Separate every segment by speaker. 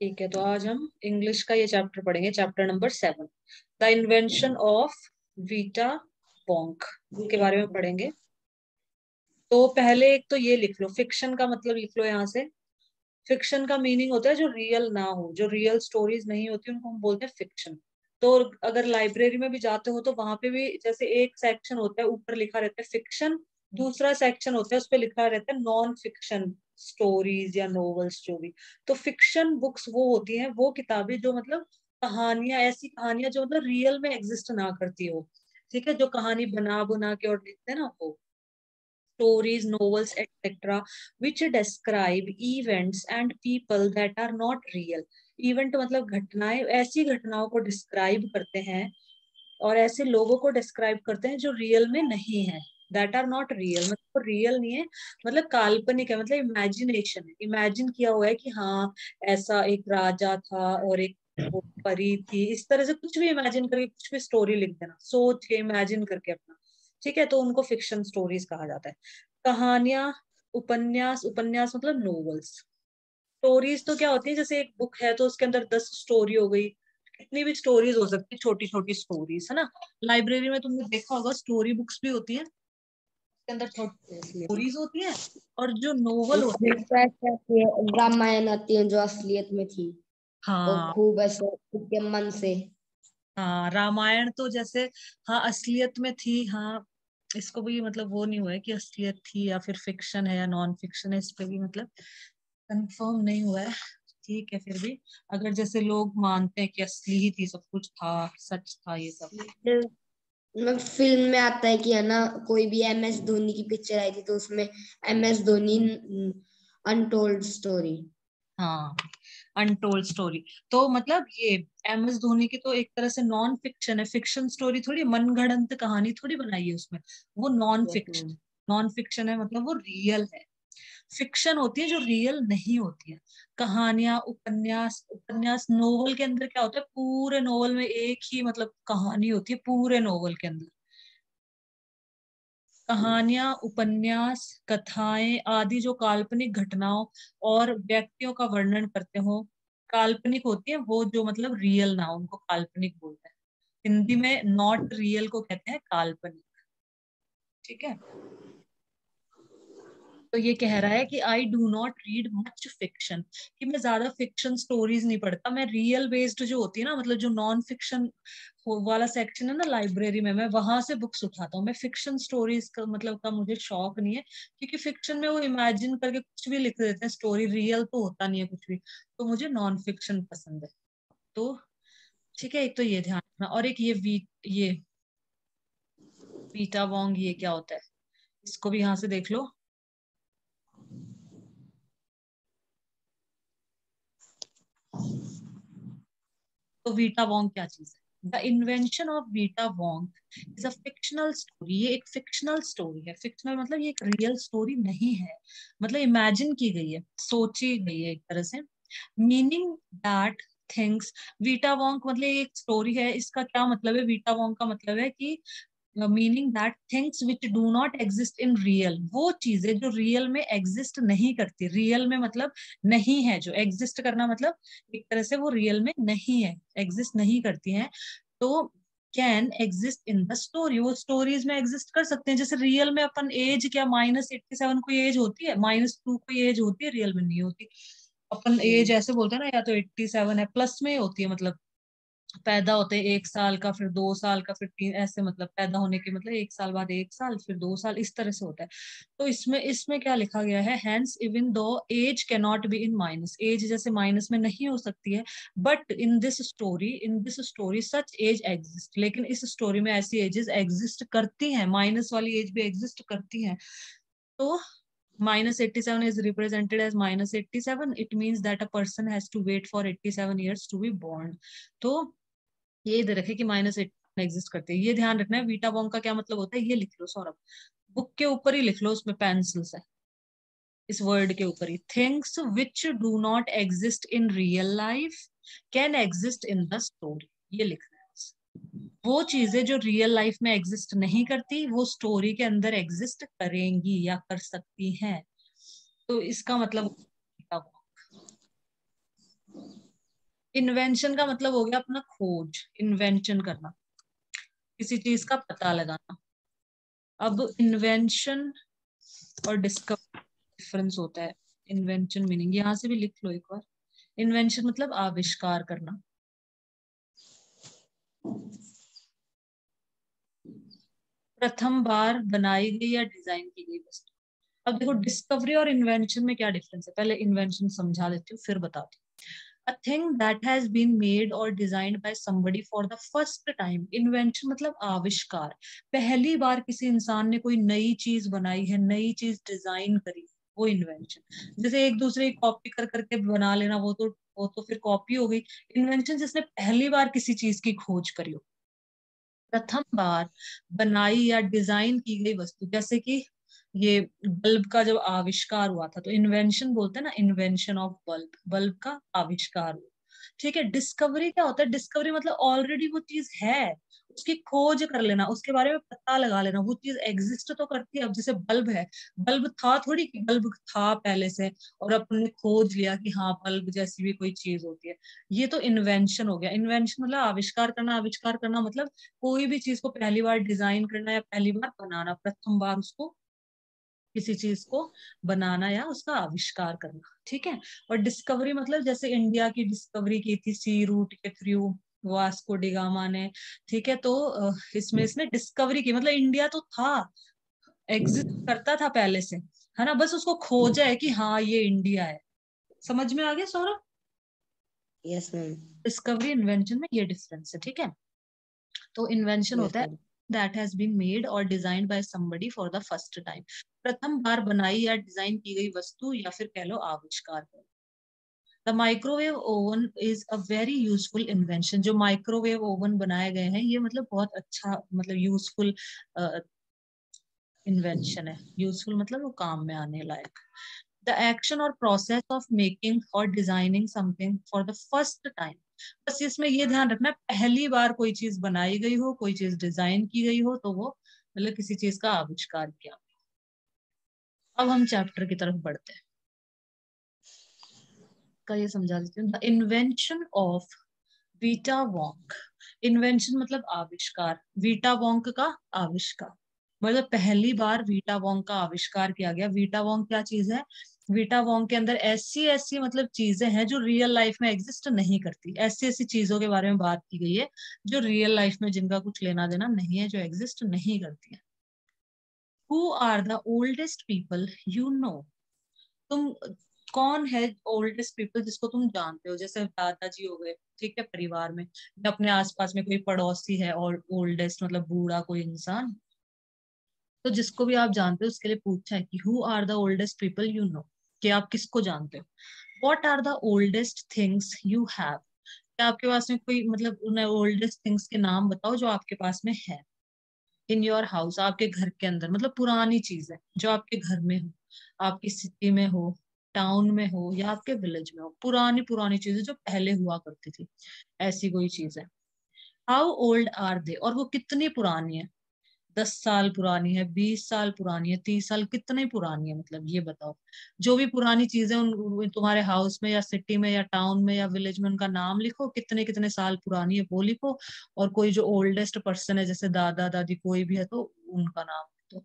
Speaker 1: ठीक है, तो आज हम इंग्लिश का ये चैप्टर पढ़ेंगे, chapter number 7, the invention of Vita Wonk के बारे में पढ़ेंगे। तो पहले एक तो ये लिख लो, फिक्शन का मतलब लिख लो यहाँ से। फिक्शन का मीनिंग होता है जो रियल ना हो, जो रियल स्टोरीज नहीं होती उनको हम बोलते हैं फिक्शन। तो अगर लाइब्रेरी में भी जाते हो तो वहां पे भी जैसे एक सेक्शन होता है, ऊपर लिखा रहता है फिक्शन, दूसरा सेक्शन होता है उस पर लिखा रहता है नॉन फिक्शन स्टोरीज या नॉवेल्स जो भी। तो फिक्शन बुक्स वो होती हैं, वो किताबें जो मतलब कहानियां, ऐसी कहानियां जो मतलब रियल में एग्जिस्ट ना करती हो। ठीक है, जो कहानी बना बुना के और लिखते हैं ना वो। stories, novels, etc., which describe events and people that are not real. Event मतलब घटनाएं, ऐसी घटनाओं को डिस्क्राइब करते हैं और ऐसे लोगों को डिस्क्राइब करते हैं जो रियल में नहीं है। दैट आर नॉट रियल मतलब रियल नहीं है, मतलब काल्पनिक है, मतलब इमेजिनेशन है, इमेजिन किया हुआ है कि हाँ ऐसा एक राजा था और एक वो परी थी, इस तरह से कुछ भी इमेजिन करके कुछ भी स्टोरी लिख देना, सोच के इमेजिन करके अपना। ठीक है, तो उनको फिक्शन स्टोरीज कहा जाता है। कहानियां, उपन्यास, उपन्यास मतलब नॉवेल्स। स्टोरीज तो क्या होती है, जैसे एक बुक है तो उसके अंदर 10 स्टोरी हो गई, कितनी भी स्टोरीज हो सकती है, छोटी छोटी स्टोरीज है ना। लाइब्रेरी में तुमने देखा होगा स्टोरी बुक्स भी होती है, उसके अंदर छोटी स्टोरीज होती है। और जो नोवेल होते हैं,
Speaker 2: उसमें ऐसे ऐसे रामायण आती है जो असलियत में थी, वो
Speaker 1: हाँ
Speaker 2: खूब ऐसे उसके मन से।
Speaker 1: हाँ, रामायण तो जैसे हाँ असलियत में थी, हाँ इसको भी मतलब वो नहीं हुआ है कि असलियत थी या फिर फिक्शन है या नॉन फिक्शन है, इस पे भी मतलब कंफर्म नहीं हुआ है। ठीक है, फिर भी अगर जैसे लोग मानते हैं कि असली ही थी, सब कुछ था, सच था ये सब।
Speaker 2: मैं फिल्म में आता है कि है ना, कोई भी MS धोनी की पिक्चर आई थी तो उसमें MS धोनी अनटोल्ड स्टोरी।
Speaker 1: हाँ, अनटोल्ड स्टोरी। तो मतलब ये MS धोनी की तो एक तरह से नॉन फिक्शन है, फिक्शन स्टोरी थोड़ी, मनगढ़ंत कहानी थोड़ी बनाई है उसमें, वो नॉन फिक्शन। नॉन फिक्शन है मतलब वो रियल है। फिक्शन होती है जो रियल नहीं होती है। कहानियां, उपन्यास, उपन्यास नोवेल के अंदर क्या होता है, पूरे नोवेल में एक ही मतलब कहानी होती है पूरे नोवेल के अंदर। कहानियां, उपन्यास, कथाएं आदि जो काल्पनिक घटनाओं और व्यक्तियों का वर्णन करते हो, काल्पनिक होती है वो, जो मतलब रियल ना हो उनको काल्पनिक बोलते हैं। हिंदी में नॉट रियल को कहते हैं काल्पनिक। ठीक है, तो ये कह रहा है कि I do not read much fiction, कि मैं ज्यादा फिक्शन स्टोरीज नहीं पढ़ता, मैं रियल बेस्ड जो होती है ना, मतलब जो नॉन फिक्शन वाला सेक्शन है ना लाइब्रेरी में, मैं वहां से बुक्स उठाता हूँ। मैं फिक्शन स्टोरीज का मतलब का मुझे शौक नहीं है, क्योंकि फिक्शन में वो इमेजिन करके कुछ भी लिख देते हैं, स्टोरी रियल तो होता नहीं है कुछ भी। तो मुझे नॉन फिक्शन पसंद है। तो ठीक है, एक तो ये ध्यान रखना, और एक ये बीटा वोंग, ये क्या होता है, इसको भी यहाँ से देख लो। तो वीटा वोंग क्या चीज है? The invention of Vita Wonk is a fictional story. ये एक फिक्शनल स्टोरी है। फिक्शनल मतलब ये एक रियल स्टोरी नहीं है, मतलब इमेजिन की गई है, सोची गई है एक तरह से। Meaning that things, Vita Wonk मतलब ये एक स्टोरी है, इसका क्या मतलब है, वीटा वोंग का मतलब है कि meaning that things which do not exist in real, वो चीजें जो रियल में एग्जिस्ट नहीं करती, रियल में मतलब नहीं है, जो एग्जिस्ट करना मतलब एक तरह से वो रियल में नहीं है, एग्जिस्ट नहीं करती हैं, तो can exist in the story, वो स्टोरीज में एग्जिस्ट कर सकते हैं। जैसे रियल में अपन एज क्या -87 कोई एज होती है, -2 कोई एज होती है, रियल में नहीं होती। अपन एज ऐसे बोलते हैं ना, या तो 87 है, प्लस में होती है, मतलब पैदा होते हैं 1 साल का, फिर 2 साल का, फिर 3, ऐसे मतलब पैदा होने के मतलब 1 साल बाद 1 साल, फिर 2 साल, इस तरह से होता है। तो इसमें इसमें क्या लिखा गया है, hence even though age can not be in minus, age जैसे माइनस में नहीं हो सकती है, but in this story such age exist, लेकिन इस स्टोरी में ऐसी एजेस एग्जिस्ट करती हैं, माइनस वाली एज भी एग्जिस्ट करती हैं। तो -87 is represented as -87. It means that a person has to wait for 87 years to be born. तो ये इधर रखे कि -87 एग्जिस्ट करते हैं, ये ध्यान रखना है। वीटा बॉन्ग का क्या मतलब होता है, ये लिख लो सौरभ, बुक के ऊपर ही लिख लो, उसमें पेंसिल से इस वर्ड के ऊपर ही। Things which do not exist in real life can exist in the story, ये लिखना है बस। वो चीजें जो रियल लाइफ में एग्जिस्ट नहीं करती, वो स्टोरी के अंदर एग्जिस्ट करेंगी या कर सकती हैं। तो इसका मतलब इन्वेंशन का मतलब हो गया अपना खोज, इन्वेंशन करना, किसी चीज का पता लगाना। अब इन्वेंशन और डिस्कवरी डिफरेंस होता है। इन्वेंशन मीनिंग यहाँ से भी लिख लो एक बार। इन्वेंशन मतलब आविष्कार करना, प्रथम बार बनाई गई या डिजाइन की गई वस्तु। अब देखो डिस्कवरी और इन्वेंशन में क्या डिफरेंस है, पहले इन्वेंशन समझा देती हूँ फिर बताती हूँ। A thing that has been made or designed by somebody for the first time. Invention मतलब आविष्कार, पहली बार किसी इंसान ने कोई नई चीज बनाई है, नई चीज डिजाइन करी, वो इन्वेंशन। जैसे एक दूसरे की कॉपी कर करके बना लेना, वो तो फिर कॉपी हो गई। इन्वेंशन जिसने पहली बार किसी चीज की खोज करी हो, प्रथम बार बनाई या डिजाइन की गई वस्तु, जैसे कि ये बल्ब का जब आविष्कार हुआ था तो इन्वेंशन बोलते हैं ना, इन्वेंशन ऑफ बल्ब, बल्ब का आविष्कार हुआ। ठीक है। डिस्कवरी क्या होता है, डिस्कवरी मतलब ऑलरेडी वो चीज है, उसकी खोज कर लेना, उसके बारे में पता लगा लेना, वो चीज एग्जिस्ट तो करती है। अब जैसे बल्ब है, बल्ब था थोड़ी कि बल्ब था पहले से और अपन ने खोज लिया कि हाँ बल्ब जैसी भी कोई चीज होती है। ये तो इन्वेंशन हो गया। इन्वेंशन मतलब आविष्कार करना, आविष्कार करना मतलब कोई भी चीज को पहली बार डिजाइन करना या पहली बार बनाना, प्रथम बार उसको किसी चीज को बनाना या उसका आविष्कार करना। ठीक है। और डिस्कवरी मतलब जैसे इंडिया की डिस्कवरी की थी सी रूट के थ्रू, वास्को डिगामा ने। ठीक है। तो इसमें इसने डिस्कवरी की, मतलब इंडिया तो था, एग्जिस्ट करता था पहले से, है ना, बस उसको खोजा है कि हाँ ये इंडिया है। समझ में आ गया Saurabh?
Speaker 2: Yes ma'am.
Speaker 1: Discovery invention में ये डिफरेंस है। ठीक है। तो इन्वेंशन
Speaker 2: यस
Speaker 1: होता है
Speaker 2: ma'am.
Speaker 1: That has been made और designed by somebody for the first time, प्रथम बार बनाई या डिजाइन की गई वस्तु या फिर कह लो आविष्कार। The microwave oven is a very useful invention. जो माइक्रोवेव ओवन बनाए गए हैं ये मतलब बहुत अच्छा, मतलब यूजफुल इन्वेंशन है। यूजफुल मतलब वो काम में आने लायक। द एक्शन और प्रोसेस ऑफ मेकिंग और designing something for the first time. बस इसमें ये ध्यान रखना पहली बार कोई चीज बनाई गई हो, कोई चीज डिजाइन की गई हो तो वो मतलब किसी चीज का आविष्कार किया। अब हम चैप्टर की तरफ बढ़ते हैं। का ये समझा देती हूँ। The invention of Vita Wonk. Invention मतलब आविष्कार, वीटा वोंक का आविष्कार मतलब पहली बार वीटा वोंक का आविष्कार किया गया। वीटा वोंक क्या चीज है, वीटा वोंक के अंदर ऐसी ऐसी मतलब चीजें हैं जो रियल लाइफ में एग्जिस्ट नहीं करती, ऐसी ऐसी चीजों के बारे में बात की गई है जो रियल लाइफ में जिनका कुछ लेना देना नहीं है, जो एग्जिस्ट नहीं करती है। Who are the oldest people you know. तुम कौन है ओल्डेस्ट पीपल जिसको तुम जानते हो, जैसे दादाजी हो गए, ठीक है, परिवार में, या अपने आसपास में कोई पड़ोसी है और ओल्डेस्ट मतलब बूढ़ा कोई इंसान, तो जिसको भी आप जानते हो उसके लिए पूछा है कि who are the oldest people you know, कि आप किसको जानते हो। What are the oldest things you have. क्या आपके पास में कोई मतलब उन ओल्डेस्ट थिंग्स के नाम बताओ जो आपके पास में है। इन योर हाउस, आपके घर के अंदर, मतलब पुरानी चीज है जो आपके घर में हो, आपकी सिटी में हो, टाउन में हो या आपके विलेज में हो, पुरानी पुरानी चीजें जो पहले हुआ करती थी, ऐसी कोई चीज है। हाउ ओल्ड आर दे, और वो कितनी पुरानी है, 10 साल पुरानी है, 20 साल पुरानी है, 30 साल, कितनी पुरानी है, मतलब ये बताओ। जो भी पुरानी चीजें तुम्हारे हाउस में या सिटी में या टाउन में या विलेज में, उनका नाम लिखो, कितने कितने साल पुरानी है वो लिखो। और कोई जो ओल्डेस्ट पर्सन है जैसे दादा दादी कोई भी है तो उनका नाम। तो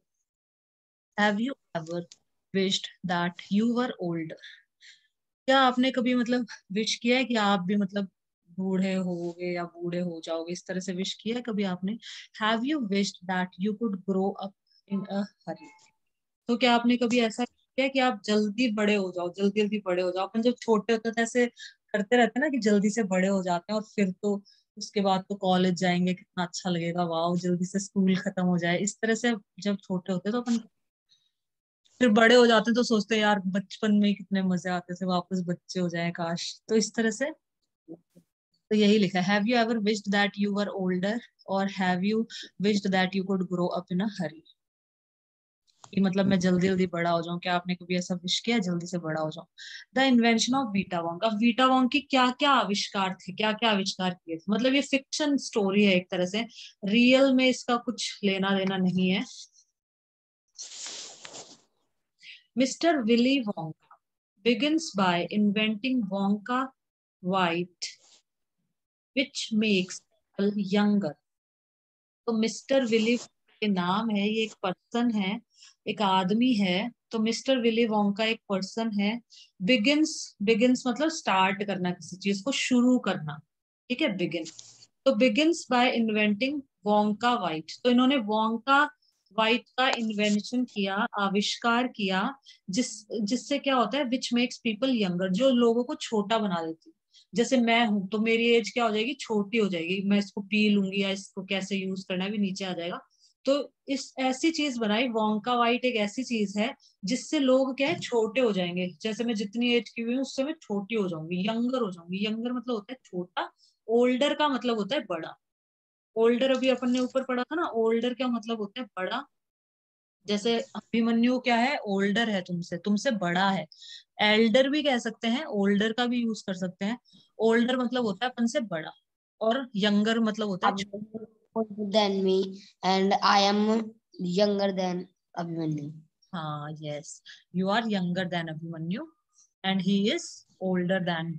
Speaker 1: have you ever wished that you were old. क्या आपने कभी मतलब विश किया है कि आप भी मतलब बूढ़े होगे या बूढ़े हो जाओगे, इस तरह से विश किया है कभी आपने? Have you wished that you could grow up in a hurry. तो क्या आपने कभी ऐसा किया कि आप जल्दी बड़े हो जाओ, जल्दी जल्दी बड़े हो जाओ? अपन जब छोटे होते थे ऐसे करते रहते ना कि जल्दी से बड़े हो जाते हैं और फिर तो उसके बाद तो कॉलेज जाएंगे, कितना अच्छा लगेगा, वाह जल्दी से स्कूल खत्म हो जाए, इस तरह से। जब छोटे होते तो अपन फिर बड़े हो जाते तो सोचते हैं यार बचपन में ही कितने मजे आते थे, वापस बच्चे हो जाए काश, तो इस तरह से। तो यही लिखा है, have you ever wished that you were older और have you wished that you could grow up in a hurry. कि मतलब मैं जल्दी जल्दी बड़ा हो जाऊं, क्या आपने कभी ऐसा विश किया जल्दी से बड़ा हो जाऊं? The invention of Vita Wonk. अब वीटा वोंग की क्या क्या आविष्कार थे, क्या क्या आविष्कार किए थे, मतलब ये फिक्शन स्टोरी है एक तरह से, रियल में इसका कुछ लेना देना नहीं है। Mister Willy Wonka begins by inventing Wonka white which makes people younger. तो मिस्टर विली के नाम है, ये एक पर्सन है, एक आदमी है। तो मिस्टर विली वोंका एक पर्सन है। बिगिंस, बिगिंस मतलब स्टार्ट करना, किसी चीज को शुरू करना, ठीक है, बिगिन। तो begins by inventing Wonka Vite. तो इन्होंने वोंका वाइट का इन्वेंशन किया, आविष्कार किया, जिससे क्या होता है, विच मेक्स पीपल यंगर, जो लोगों को छोटा बना देती है। जैसे मैं हूं तो मेरी एज क्या हो जाएगी, छोटी हो जाएगी, मैं इसको पी लूंगी या इसको कैसे यूज करना है भी नीचे आ जाएगा। तो इस ऐसी चीज बनाई, वोंका वाइट एक ऐसी चीज है जिससे लोग क्या है, छोटे हो जाएंगे। जैसे मैं जितनी एज की हुई हूँ उससे मैं छोटी हो जाऊंगी, यंगर हो जाऊंगी। यंगर मतलब होता है छोटा, ओल्डर का मतलब होता है बड़ा। ओल्डर अभी अपन ने ऊपर पढ़ा था ना, ओल्डर क्या मतलब होता है, बड़ा। जैसे अभिमन्यु क्या है, ओल्डर है तुमसे, तुमसे बड़ा है। एल्डर भी कह सकते हैं, ओल्डर का भी यूज कर सकते हैं। ओल्डर मतलब होता है अपन से बड़ा, और यंगर मतलब होता है
Speaker 2: Abhimanyu than me, and I am younger than Abhimanyu.
Speaker 1: हाँ, yes, you are younger than Abhimanyu and he is older than,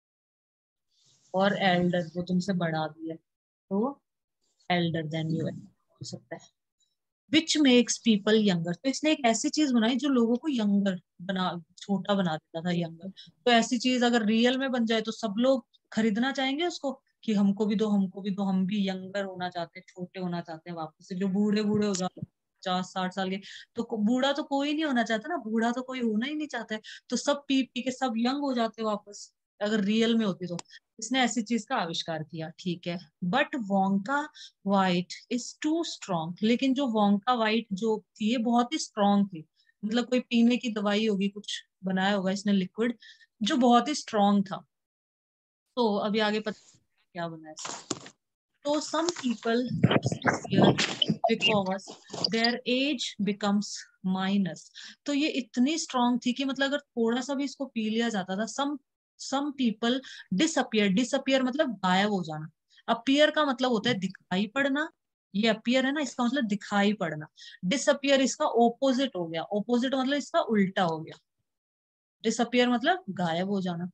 Speaker 1: और एल्डर वो तुमसे बड़ा भी है, तो एल्डर देन यू हो सकता है। विच मेक्स पीपल यंगर, तो इसने एक ऐसी चीज बनाई जो लोगों को यंगर बना, छोटा बना देता था, यंगर। तो ऐसी चीज अगर रियल में बन जाए तो सब लोग खरीदना चाहेंगे उसको, कि हमको भी दो, हमको भी दो, हम भी यंगर होना चाहते हैं, छोटे होना चाहते हैं वापस से। जो बूढ़े बूढ़े हो जाते हैं 50-60 साल के, तो बूढ़ा तो कोई नहीं होना चाहता ना, बूढ़ा तो कोई होना ही नहीं चाहता है। तो सब पी पी के सब यंग हो जाते वापस, अगर रियल में होती तो। इसने ऐसी चीज का आविष्कार किया, ठीक है। But Wonka Vite is too strong, लेकिन जो वोंका वाइट जो थी ये बहुत ही स्ट्रॉन्ग थी। मतलब कोई पीने की दवाई होगी, कुछ बनाया होगा इसने लिक्विड जो बहुत ही स्ट्रॉन्ग था। तो अभी आगे पता क्या बना है इसका। तो some people disappear because their age becomes minus। तो ये इतनी स्ट्रॉन्ग थी कि मतलब अगर थोड़ा सा भी इसको पी लिया जाता था, सम पीपल डिसअपियर, डिसअपियर मतलब गायब हो जाना। अपीयर का मतलब होता है दिखाई पड़ना, ये अपीयर है ना, इसका मतलब दिखाई पड़ना। डिसअपियर इसका ओपोजिट हो गया, ओपोजिट मतलब इसका उल्टा हो गया। डिसअपियर मतलब गायब हो जाना।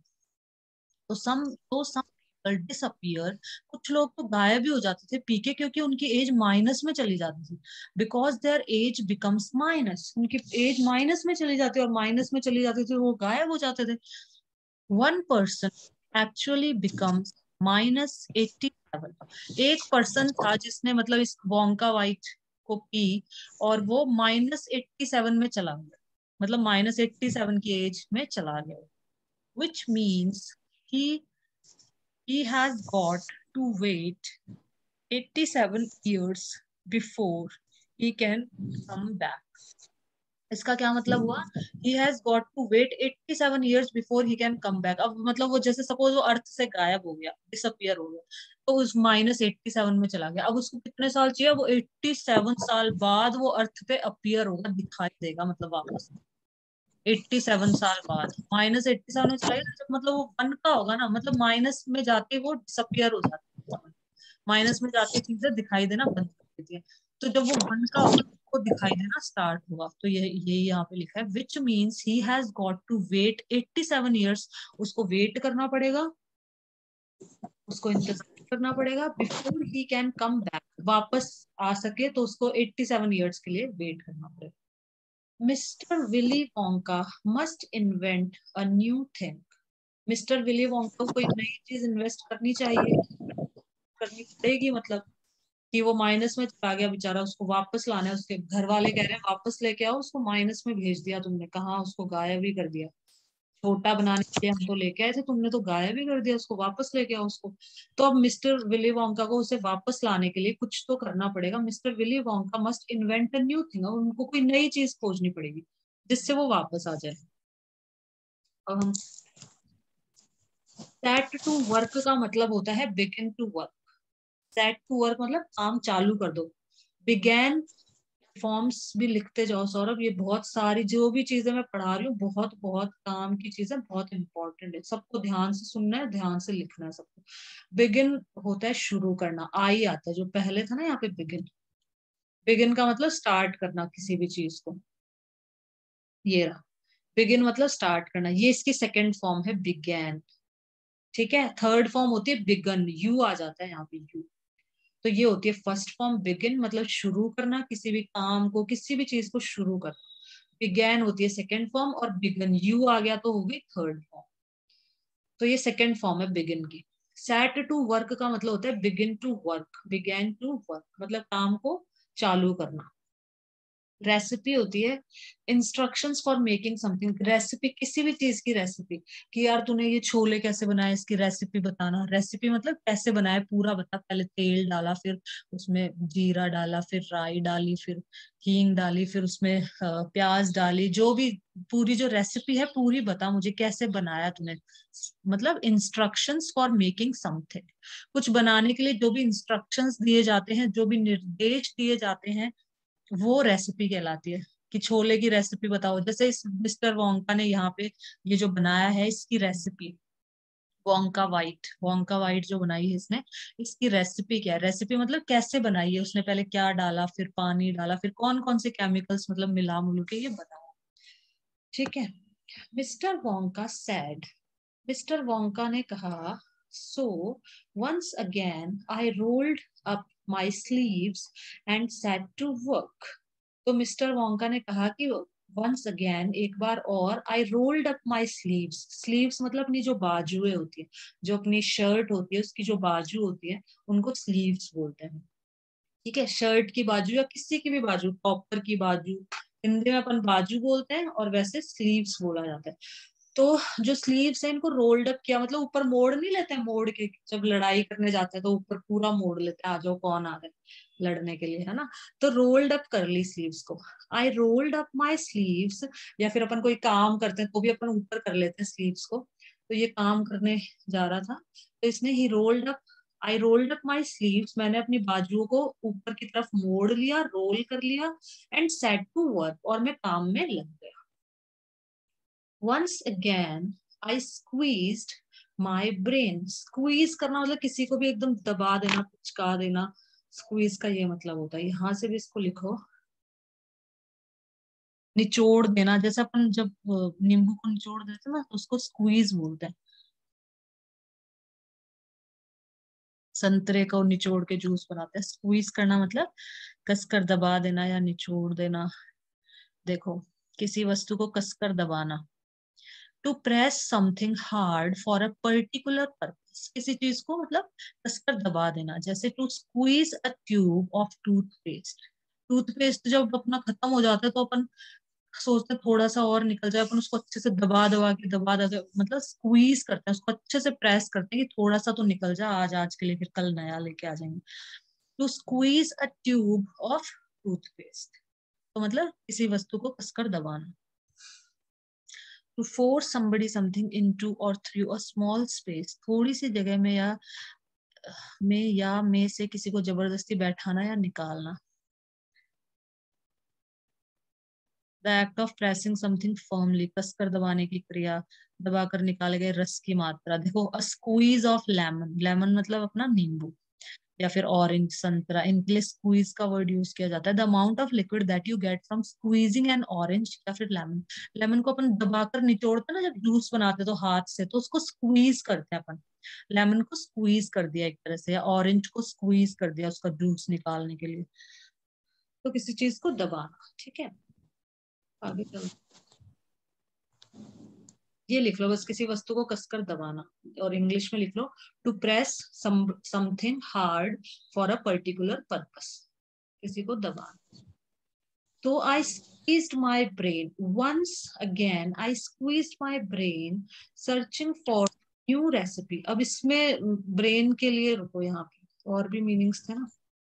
Speaker 1: तो सम पीपल डिसअपियर, कुछ लोग तो गायब भी हो जाते थे पी के, क्योंकि उनकी एज माइनस में चली जाती थी। Because their age becomes minus, उनकी एज माइनस में चली जाती, और माइनस में चली जाती थी, वो गायब हो जाते थे। One person actually becomes -87। एक पर्सन था जिसने मतलब इस वोंका वाइट को पी, और वो -87 में चला गया, मतलब -87 की एज में चला गया। which means he he has got to wait 87 years before he can come back। इसका क्या मतलब हुआ, he has got to wait 87 years before he can come back। अब मतलब वो जैसे सपोज वो अर्थ से गायब हो गया, डिसअपियर हो गया, तो उस -87 में चला गया। अब उसको कितने साल चाहिए, वो 87 साल बाद वो अर्थ पे अपीयर होगा, दिखाई देगा मतलब वापस। 87 साल बाद, -87 में चला गया, जब मतलब वो वन का होगा ना, मतलब माइनस में जाके वो डिसअपियर हो जाता है, माइनस में जाके चीजें दिखाई देना बंद कर देती है। तो जब वो वन का होगा तो वो दिखाई देना स्टार्ट होगा। तो ये यहाँ पे लिखा है, which means he has got to wait 87 years. उसको वेट करना पड़ेगा, उसको इंतजार करना पड़ेगा, before he can come back, वापस आ सके तो उसको 87 ईयर्स के लिए वेट करना पड़ेगा। Mr Willy Wonka must invent a new thing. Mr Willy Wonka को कोई नई चीज इन्वेस्ट करनी चाहिए, करनी पड़ेगी, मतलब कि वो माइनस में चला गया बेचारा, उसको वापस लाना है। उसके घर वाले कह रहे हैं वापस लेके आओ उसको, माइनस में भेज दिया तुमने, कहाँ उसको गायब ही कर दिया। छोटा बनाने के लिए हम तो लेके आए थे, तुमने तो गायब ही कर दिया उसको, वापस लेके आओ उसको। तो अब मिस्टर विली वोंका को उसे वापस लाने के लिए कुछ तो करना पड़ेगा। Mr Willy Wonka must invent a new thing, उनको कोई नई चीज खोजनी पड़ेगी जिससे वो वापस आ जाए। अब हम, सेट टू वर्क का मतलब होता है begin to work. Set to work मतलब काम चालू कर दो। बिगैन फॉर्म्स भी लिखते जाओ सौरभ, ये बहुत सारी जो भी चीजें मैं पढ़ा रही हूँ बहुत बहुत काम की चीजें, बहुत इंपॉर्टेंट है, सबको ध्यान से सुनना है, ध्यान से लिखना है सबको। बिगिन होता है शुरू करना, आई आता है जो पहले था ना यहाँ पे, बिगिन। बिगिन का मतलब स्टार्ट करना किसी भी चीज को, ये रहा। बिगिन मतलब स्टार्ट करना, ये इसकी सेकंड फॉर्म है बिगैन, ठीक है। थर्ड फॉर्म होती है बिगन, यू आ जाता है यहाँ पे, यू। तो ये होती है फर्स्ट फॉर्म बिगिन, मतलब शुरू करना किसी भी काम को, किसी भी चीज को शुरू करना। बिगैन होती है सेकंड फॉर्म, और बिगन यू आ गया तो हो गई थर्ड फॉर्म। तो ये सेकंड फॉर्म है बिगिन की। सेट टू वर्क का मतलब होता है begin to work, began to work, मतलब काम को चालू करना। रेसिपी होती है instructions for making something, recipe किसी भी चीज की रेसिपी, कि यार तूने ये छोले कैसे बनाए, इसकी रेसिपी बताना। रेसिपी मतलब कैसे बनाए पूरा बता, पहले तेल डाला, फिर उसमें जीरा डाला, फिर राई डाली, फिर हींग डाली, फिर उसमें प्याज डाली, जो भी पूरी जो रेसिपी है पूरी बता मुझे, कैसे बनाया तूने। मतलब इंस्ट्रक्शंस फॉर मेकिंग समथिंग, कुछ बनाने के लिए जो भी इंस्ट्रक्शंस दिए जाते हैं, जो भी निर्देश दिए जाते हैं, वो रेसिपी कहलाती है। कि छोले की रेसिपी बताओ, जैसे इस मिस्टर वोंका ने यहाँ पे ये जो बनाया है इसकी रेसिपी, वोंका वाइट जो बनाई है इसने, इसकी रेसिपी क्या है। रेसिपी मतलब कैसे बनाई है उसने, पहले क्या डाला, फिर पानी डाला, फिर कौन कौन से केमिकल्स मतलब मिला मुलू के ये बताया। ठीक है। Mister Wonka said, Mr Wonka ने कहा, so once again I rolled up my sleeves and set to work. तो मिस्टर वोंका ने कहा कि वंस अगेन, एक बार और, I rolled up my sleeves, sleeves मतलब अपनी जो बाजुएं होती है, जो अपनी शर्ट होती है उसकी जो बाजू होती है उनको स्लीव्स बोलते हैं। ठीक है, शर्ट की बाजू या किसी की भी बाजू, टॉपर की बाजू, हिंदी में अपन बाजू बोलते हैं और वैसे स्लीव्स बोला जाता है। तो जो स्लीव्स है इनको रोल्ड अप किया, मतलब ऊपर मोड़ नहीं लेते हैं, मोड़ के जब लड़ाई करने जाते हैं तो ऊपर पूरा मोड़ लेते हैं, आ जाओ कौन आ रहा है लड़ने के लिए, है ना। तो रोल्ड अप कर ली स्लीव्स को, I rolled up my sleeves. या फिर अपन कोई काम करते हैं तो भी अपन ऊपर कर लेते हैं स्लीव्स को। तो ये काम करने जा रहा था तो इसने ही rolled up, I rolled up my sleeves, मैंने अपनी बाजुओं को ऊपर की तरफ मोड़ लिया, रोल कर लिया, एंड सेट टू वर्क, और मैं काम में लग गया। Once again, I squeezed my brain. Squeeze करना मतलब किसी को भी एकदम दबा देना, पुचका देना। स्क्वीज का ये मतलब होता है, यहां से भी इसको लिखो, निचोड़ देना। जैसे अपन जब नींबू को निचोड़ देते हैं ना तो उसको स्क्वीज बोलते हैं। संतरे को निचोड़ के जूस बनाते हैं। स्क्वीज करना मतलब कसकर दबा देना या निचोड़ देना। देखो, किसी वस्तु को कसकर दबाना। To press something hard for a particular purpose, किसी चीज को मतलब कसकर दबा देना। जैसे to squeeze a tube of toothpaste, toothpaste जब अपना खत्म हो जाता है तो अपन सोचते हैं थोड़ा सा और निकल जाए, अपन उसको अच्छे से दबा दबा के मतलब स्क्वीज करते हैं उसको, अच्छे से प्रेस करते हैं कि थोड़ा सा तो निकल जाए, आज आज के लिए फिर कल नया लेके आ जाएंगे। To squeeze a tube of toothpaste, तो मतलब किसी वस्तु को कसकर दबाना। To force somebody something into or through a small space, थोड़ी सी जगह में से किसी को जबरदस्ती बैठाना या निकालना। The act of pressing something firmly, कसकर दबाने की क्रिया, दबाकर निकाले गए रस की मात्रा। देखो, a squeeze of lemon, lemon मतलब अपना नींबू, या फिर ऑरेंज संतरा, इनके लिए स्क्वीज का वर्ड यूज किया जाता है। The amount of liquid that you get from squeezing an orange, या फिर लेमन। लेमन को अपन दबाकर निचोड़ते हैं ना जब जूस बनाते हैं तो हाथ से, तो उसको स्क्वीज करते हैं अपन। लेमन को स्क्वीज कर दिया एक तरह से, या ऑरेंज को स्क्वीज कर दिया उसका जूस निकालने के लिए। तो किसी चीज को दबाना। ठीक है, आगे चलो, ये लिख लो बस, किसी वस्तु को कसकर दबाना, और इंग्लिश में लिख लो, to press something hard for a particular purpose, किसी को दबाना। तो आई squeezed my brain once again, I squeezed my brain searching for new recipe। अब इसमें ब्रेन के लिए रुको, यहाँ पे और भी मीनिंग्स थे ना।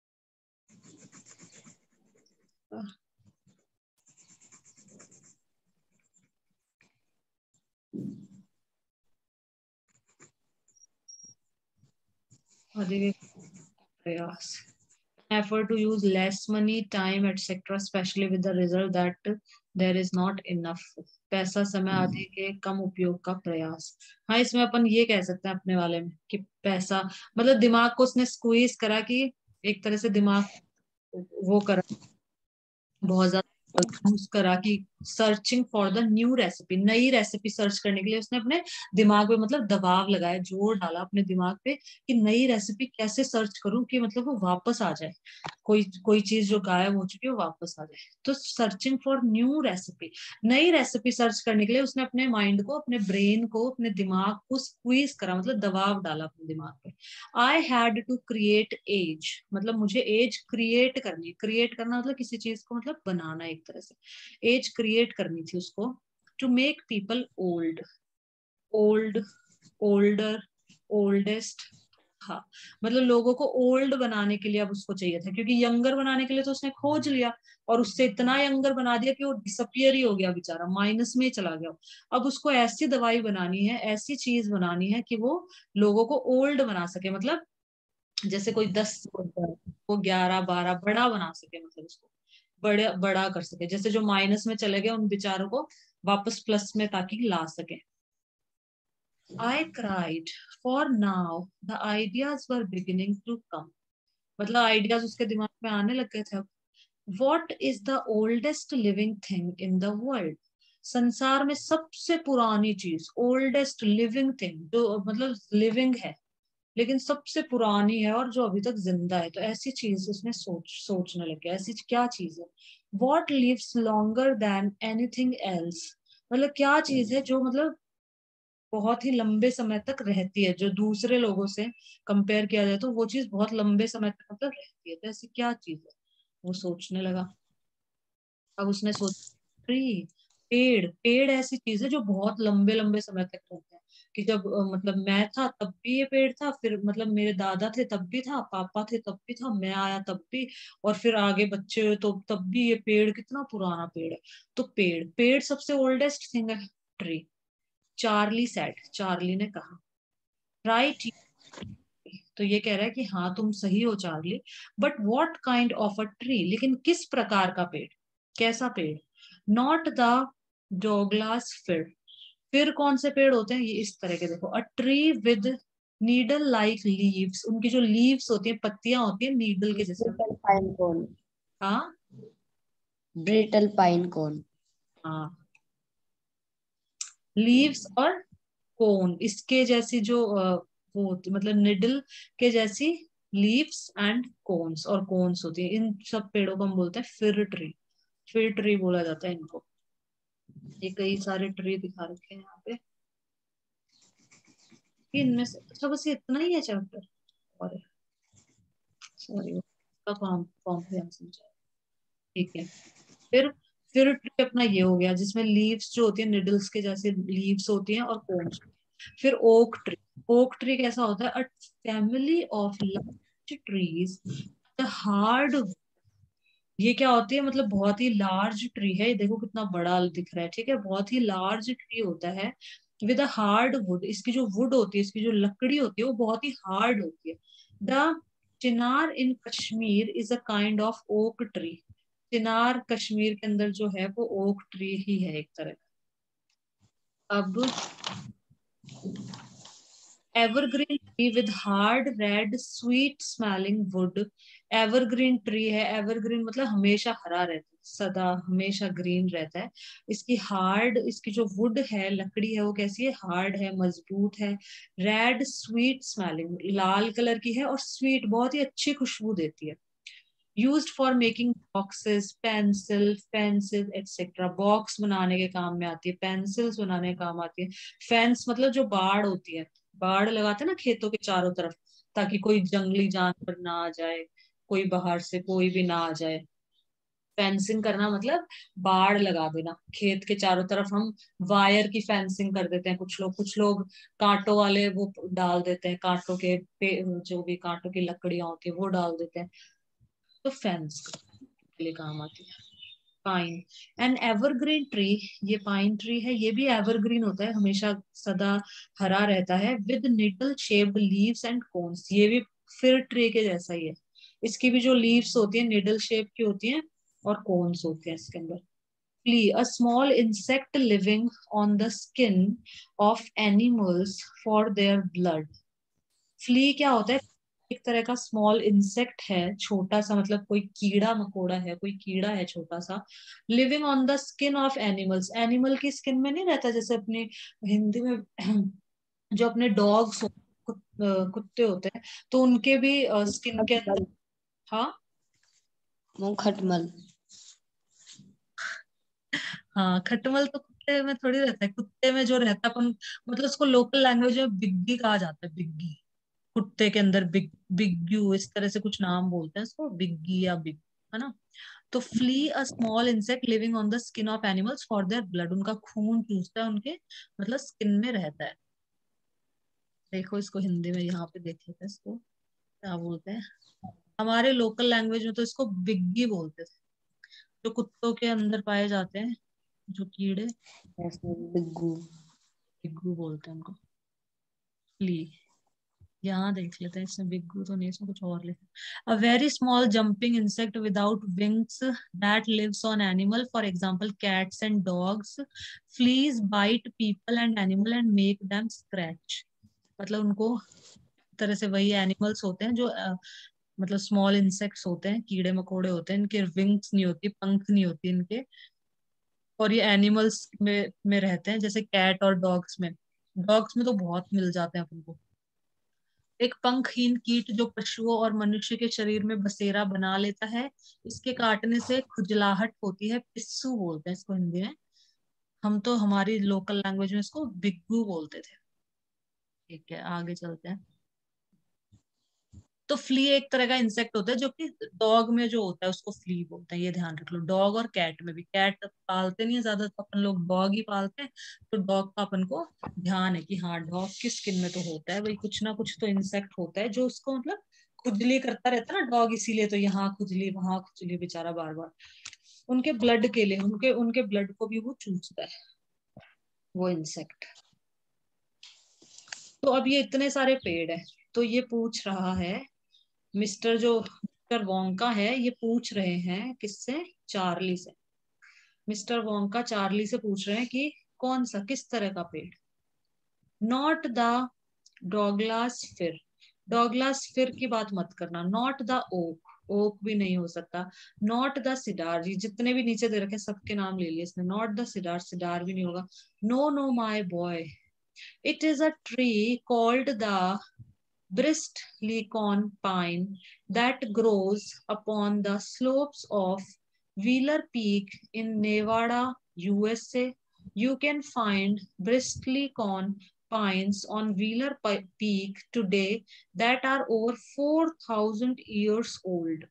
Speaker 1: अधिक प्रयास, effort to use less money, time, etc., especially with the result that there is not enough। पैसा, समय आदि के कम उपयोग का प्रयास। हाँ, इसमें अपन ये कह सकते हैं अपने वाले में कि पैसा मतलब दिमाग को उसने स्क्वीज करा, कि एक तरह से दिमाग वो करा, बहुत ज्यादा यूज करा कि searching for the new recipe, नई रेसिपी सर्च करने के लिए उसने अपने दिमाग पे मतलब दबाव लगाया, जोर डाला अपने दिमाग पे कि नई रेसिपी कैसे सर्च करूं कि मतलब वो वापस आ जाए, कोई कोई चीज जो गायब हो चुकी है वो वापस आ जाए। तो सर्चिंग फॉर न्यू रेसिपी, नई रेसिपी सर्च करने के लिए उसने अपने माइंड को, अपने ब्रेन को, अपने दिमाग को स्क्वीज करा, मतलब दबाव डाला अपने दिमाग पे। I had to create age, मतलब मुझे एज क्रिएट करनी, क्रिएट करना मतलब किसी चीज को मतलब बनाना एक तरह से, एज क्रिएट करनी थी उसको। To make people old, old, older, oldest. हाँ, मतलब लोगों को ओल्ड बनाने के लिए अब उसको चाहिए था, क्योंकि यंगर बनाने के लिए तो उसने खोज लिया और उससे इतना यंगर बना दिया कि वो डिसअपियर ही हो गया बेचारा, माइनस में ही चला गया। अब उसको ऐसी दवाई बनानी है, ऐसी चीज बनानी है कि वो लोगों को ओल्ड बना सके, मतलब जैसे कोई 10 वो 11 12 बड़ा बना सके, मतलब उसको बड़ा बड़ा कर सके, जैसे जो माइनस में चले गए उन बेचारों को वापस प्लस में ताकि ला सके। I cried, for now the ideas were beginning to come, मतलब आइडियाज उसके दिमाग में आने लग गए थे अब। What is the oldest living thing in the world? संसार में सबसे पुरानी चीज, ओल्डेस्ट लिविंग थिंग, जो मतलब लिविंग है लेकिन सबसे पुरानी है और जो अभी तक जिंदा है, तो ऐसी चीज उसने सोचने लगे, ऐसी क्या चीज है। What lives longer than anything else, मतलब क्या चीज है जो मतलब बहुत ही लंबे समय तक रहती है, जो दूसरे लोगों से कंपेयर किया जाए तो वो चीज बहुत लंबे समय तक मतलब रहती है, तो ऐसी क्या चीज है। वो सोचने लगा। अब उसने सोचा ट्री, पेड़, पेड़ ऐसी चीज है जो बहुत लंबे लंबे समय तक रहते हैं, कि जब मतलब मैं था तब भी ये पेड़ था, फिर मतलब मेरे दादा थे तब भी था, पापा थे तब भी था, मैं आया तब भी, और फिर आगे बच्चे हुए तो तब भी ये पेड़ कितना पुराना पेड़ है। तो पेड़, पेड़ सबसे ओल्डेस्ट थिंग है। ट्री, चार्ली सेड, चार्ली ने कहा। राइट, तो ये कह रहा है कि हाँ तुम सही हो Charlie, but what kind of a tree, लेकिन किस प्रकार का पेड़, कैसा पेड़। नॉट द डोगलास फिर, फिर कौन से पेड़ होते हैं ये इस तरह के, देखो, a tree with needle like leaves, उनकी जो लीव्स होती हैं, पत्तियां होती हैं नीडल के जैसे।
Speaker 2: ब्रिटल पाइन कोन,
Speaker 1: हाँ,
Speaker 2: ब्रिटल पाइन कोन।
Speaker 1: हाँ, लीव्स और कोन, इसके जैसी जो वो होती मतलब निडल के जैसी लीव्स एंड कोन्स, और कोन्स होती है, इन सब पेड़ों को हम बोलते हैं फिर ट्री, फिर ट्री बोला जाता है इनको। ये कई सारे ट्री दिखा रखे हैं यहाँ पे, इनमें से अच्छा बस ये इतना ही है चैप्टर, और सॉरी उसका कॉम्प्रिहेंशन चाहिए। ठीक है, फिर फिर ट्री अपना ये हो गया जिसमें लीव्स जो होती है निडल्स के जैसे लीव्स होती हैं और कोन्स। फिर ओक ट्री, ओक ट्री कैसा होता है, a family of large trees, the hard, ये क्या होती है मतलब बहुत ही लार्ज ट्री है, ये देखो कितना बड़ा दिख रहा है, ठीक है, बहुत ही लार्ज ट्री होता है, विद अ हार्ड वुड, इसकी जो वुड होती है, इसकी जो लकड़ी होती है वो बहुत ही हार्ड होती है। The chinar in Kashmir is a kind of oak tree, chinar Kashmir के अंदर जो है वो ओक ट्री ही है एक तरह का। अब evergreen tree with hard red sweet smelling wood, evergreen tree है, एवरग्रीन मतलब हमेशा हरा रहता है, सदा हमेशा ग्रीन रहता है। इसकी हार्ड, इसकी जो वुड है, लकड़ी है, वो कैसी है, हार्ड है, मजबूत है। रेड स्वीट स्मेलिंग, लाल कलर की है, और स्वीट बहुत ही अच्छी खुशबू देती है। Used for making boxes, pencil, fences etcetera, box बनाने के काम में आती है, पेंसिल्स बनाने के काम आती है। फेंस मतलब जो बाड़ होती है, बाड़ लगाते हैं ना खेतों के चारों तरफ, ताकि कोई जंगली जानवर ना आ जाए, कोई बाहर से कोई भी ना आ जाए। फेंसिंग करना मतलब बाड़ लगा देना खेत के चारों तरफ, हम वायर की फेंसिंग कर देते हैं, कुछ लोग कांटों वाले वो डाल देते हैं, कांटों के जो भी कांटों की लकड़ियां होती है वो डाल देते हैं, तो फेंस के लिए काम आती है। पाइन, एन एवरग्रीन ट्री, ये पाइन ट्री है, ये भी एवरग्रीन होता है, हमेशा सदा हरा रहता है, with needle shaped leaves and cones, ये भी फिर ट्री के जैसा ही है, इसकी भी जो लीव्स होती है निडल शेप की होती हैं और कोन्स होते हैं इसके अंदर। Flea, a small insect living on the skin of animals for their blood. Flea क्या होता है, एक तरह का स्मॉल इंसेक्ट है, छोटा सा, मतलब कोई कीड़ा मकोड़ा है, कोई कीड़ा है छोटा सा, living on the skin of animals. Animal की स्किन में नहीं रहता, जैसे अपने हिंदी में जो अपने डॉग्स कुत्ते होते हैं, तो उनके भी स्किन के अंदर।
Speaker 2: खटमल।
Speaker 1: हाँ
Speaker 2: वो खटमल।
Speaker 1: हाँ, खटमल तो कुत्ते में थोड़ी रहता है, कुत्ते में जो रहता है अपन, मतलब उसको लोकल लैंग्वेज में बिग्गी कहा जाता है, बिग्गी। कुत्ते के अंदर बिग्यू, इस तरह से कुछ नाम बोलते हैं इसको, बिग्गी या बिग, है ना। तो flea a small insect living on the skin of animals for their blood, उनका खून चूसता है उनके, मतलब स्किन में रहता है। देखो इसको हिंदी में यहाँ पे देख लेते हैं, इसको क्या बोलते हैं। हमारे लोकल लैंग्वेज में तो इसको बिग्गी बोलते थे, जो कुत्तों के अंदर पाए जाते हैं जो कीड़े,
Speaker 2: ऐसे बिग्गू।
Speaker 1: बिग्गू बोलते हैं उनको, फ्ली। यहाँ देख लेते हैं, इसमें बिग्गू तो नहीं, इसमें कुछ और लिखा। A very small jumping insect without wings that lives on animal, for example cats and dogs. Fleas bite people and animal and make them scratch. मतलब उनको तरह से वही एनिमल्स होते हैं जो मतलब स्मॉल इंसेक्ट्स होते हैं, कीड़े मकोड़े होते हैं, इनके विंग्स नहीं होती, पंख नहीं होती इनके, और ये एनिमल्स में रहते हैं, जैसे कैट और डॉग्स में। डॉग्स में तो बहुत मिल जाते हैं अपन को। एक पंखहीन कीट जो पशुओं और मनुष्य के शरीर में बसेरा बना लेता है, इसके काटने से खुजलाहट होती है, पिस्सू बोलते हैं इसको हिंदी में। हम तो हमारी लोकल लैंग्वेज में इसको बिग्गू बोलते थे। ठीक है, आगे चलते हैं। तो फ्ली एक तरह का इंसेक्ट होता है, जो कि डॉग में जो होता है उसको फ्ली बोलते हैं, ये ध्यान रख लो। डॉग और कैट में भी, कैट पालते नहीं है ज्यादा, तो अपन लोग डॉग ही पालते हैं। तो डॉग का अपन को ध्यान है कि हाँ, डॉग की स्किन में तो होता है भाई कुछ ना कुछ तो इंसेक्ट होता है, जो उसको मतलब खुजली करता रहता है ना डॉग, इसीलिए तो यहाँ खुजली वहां खुजली, बेचारा बार बार उनके ब्लड के लिए, उनके उनके ब्लड को भी वो चूसता है, वो इंसेक्ट। तो अब ये इतने सारे पेड़ है, तो ये पूछ रहा है मिस्टर वोंका है, ये पूछ रहे हैं किससे, चार्ली से। मिस्टर वोंका चार्ली से पूछ रहे हैं कि कौन सा, किस तरह का पेड़। Not the Douglas fir, Douglas fir की बात मत करना। नॉट द ओक, ओक भी नहीं हो सकता। नॉट द सिडार, जी जितने भी नीचे दे रखे सबके नाम ले लिए इसने। नॉट द सिडार, सिडार भी नहीं होगा। No no my boy, it is a tree called the bristlecone pine that grows upon the slopes of Wheeler Peak in Nevada, USA. You can find bristlecone pines on Wheeler Peak today that are over 4,000 years old.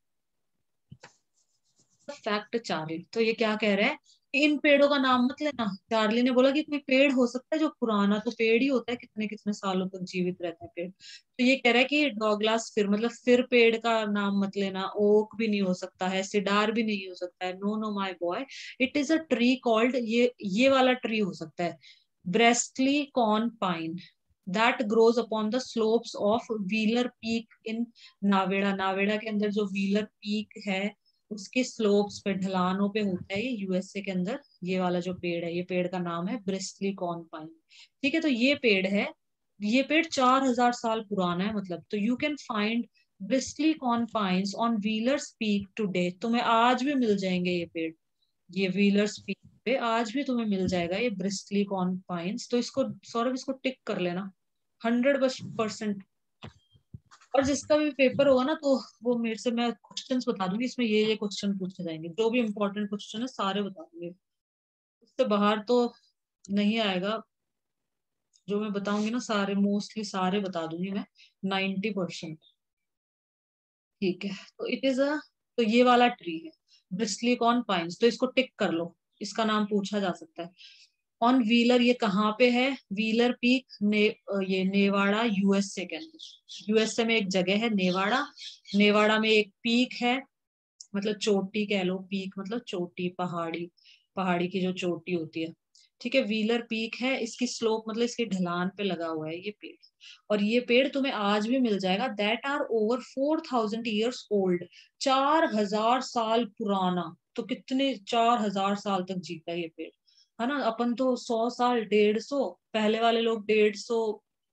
Speaker 1: Fact Charlie, तो ये क्या कह रहे हैं, इन पेड़ों का नाम मत लेना। चार्ली ने बोला कि कोई पेड़ हो सकता है जो पुराना, तो पेड़ ही होता है, कितने कितने सालों तक जीवित रहता है पेड़। तो ये कह रहा है कि डॉगलास फिर, मतलब फिर पेड़ का नाम मत लेना। ओक भी नहीं हो सकता है, सिडार भी नहीं हो सकता है। No no my boy, it is a tree called, ये वाला ट्री हो सकता है, bristlecone pine that grows upon the slopes of Wheeler Peak in Nevada. Nevada के अंदर जो व्हीलर पीक है, उसके स्लोप्स पे, ढलानों पे होता है ये, यूएसए के अंदर। ये वाला जो पेड़ है, ये पेड़ का नाम है ब्रिस्टली कॉर्न पाइन। ठीक है, तो ये पेड़ है, ये पेड़ 4,000 साल पुराना है, मतलब। तो you can find bristlecone pines on Wheeler's Peak today, तुम्हें आज भी मिल जाएंगे ये पेड़, ये व्हीलर्स पीक पे आज भी तुम्हें मिल जाएगा ये ब्रिस्टली कॉर्न पाइन्स। तो इसको सौरभ, इसको टिक कर लेना 100%। और जिसका भी पेपर होगा ना, तो वो मेरे से, मैं क्वेश्चंस बता दूंगी, इसमें ये क्वेश्चन पूछे जाएंगे, जो भी इंपॉर्टेंट क्वेश्चन है सारे बता दूंगी, उससे बाहर तो नहीं आएगा। जो मैं बताऊंगी ना सारे, मोस्टली सारे बता दूंगी मैं, 90%। ठीक है, तो इट इज अ, तो ये वाला ट्री है ब्रिस्टलीकॉर्न पाइन्स, तो इसको टिक कर लो, इसका नाम पूछा जा सकता है। ऑन व्हीलर, ये कहाँ पे है, व्हीलर पीक ये नेवाड़ा, यूएसए के अंदर। यूएसए में एक जगह है नेवाड़ा, नेवाड़ा में एक पीक है, मतलब चोटी कह लो, पीक मतलब चोटी, पहाड़ी, पहाड़ी की जो चोटी होती है। ठीक है, व्हीलर पीक है, इसकी स्लोप मतलब इसकी ढलान पे लगा हुआ है ये पेड़। और ये पेड़ तुम्हें आज भी मिल जाएगा, that are over 4,000 years old, 4,000 साल पुराना। तो कितने, 4,000 साल तक जीता है ये पेड़, है ना। अपन तो 100 साल, 150, पहले वाले लोग 150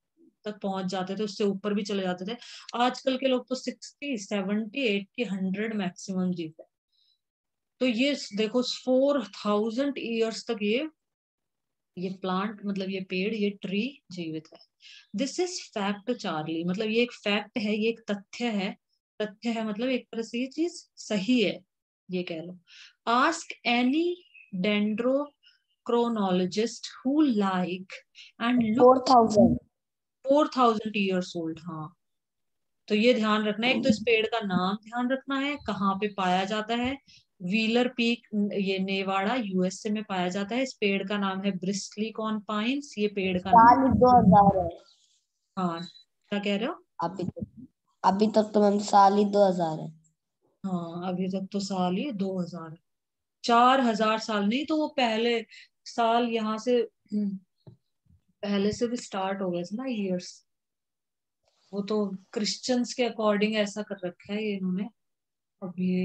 Speaker 1: तक पहुंच जाते थे, उससे ऊपर भी चले जाते थे। आजकल के लोग तो 60, 70, 80, 100 मैक्सिमम जीते। तो ये देखो 4000 ईयर्स तक ये प्लांट मतलब ये पेड़, ये ट्री जीवित है। दिस इज फैक्ट चार्ली, मतलब ये एक फैक्ट है, ये एक तथ्य है। तथ्य है मतलब एक तरह से ये चीज सही है, ये कह लो। Ask any dendrochronologist who like and look.
Speaker 2: 4000।
Speaker 1: 4000 years old, हाँ। तो ये ध्यान रखना है, एक तो इस पेड़ का नाम ध्यान रखना है, कहाँ पे पाया जाता है। व्हीलर पीक, ये नेवाड़ा यूएसए में पाया जाता है। इस पेड़ का नाम है ब्रिस्टलीकॉर्न पाइन्स, ये पेड़ का नाम।
Speaker 2: साल ही 2000 है।
Speaker 1: हाँ, क्या कह रहे हो?
Speaker 2: अभी तक अभी तक तो मैम साल ही 2000 है।
Speaker 1: हाँ, अभी तक तो साल ही 2000, 4000 साल नहीं तो वो पहले साल यहाँ से पहले से भी स्टार्ट हो गए थे ना ईयर्स। वो तो क्रिश्चियंस के अकॉर्डिंग ऐसा कर रखा है ये इन्होंने। अब ये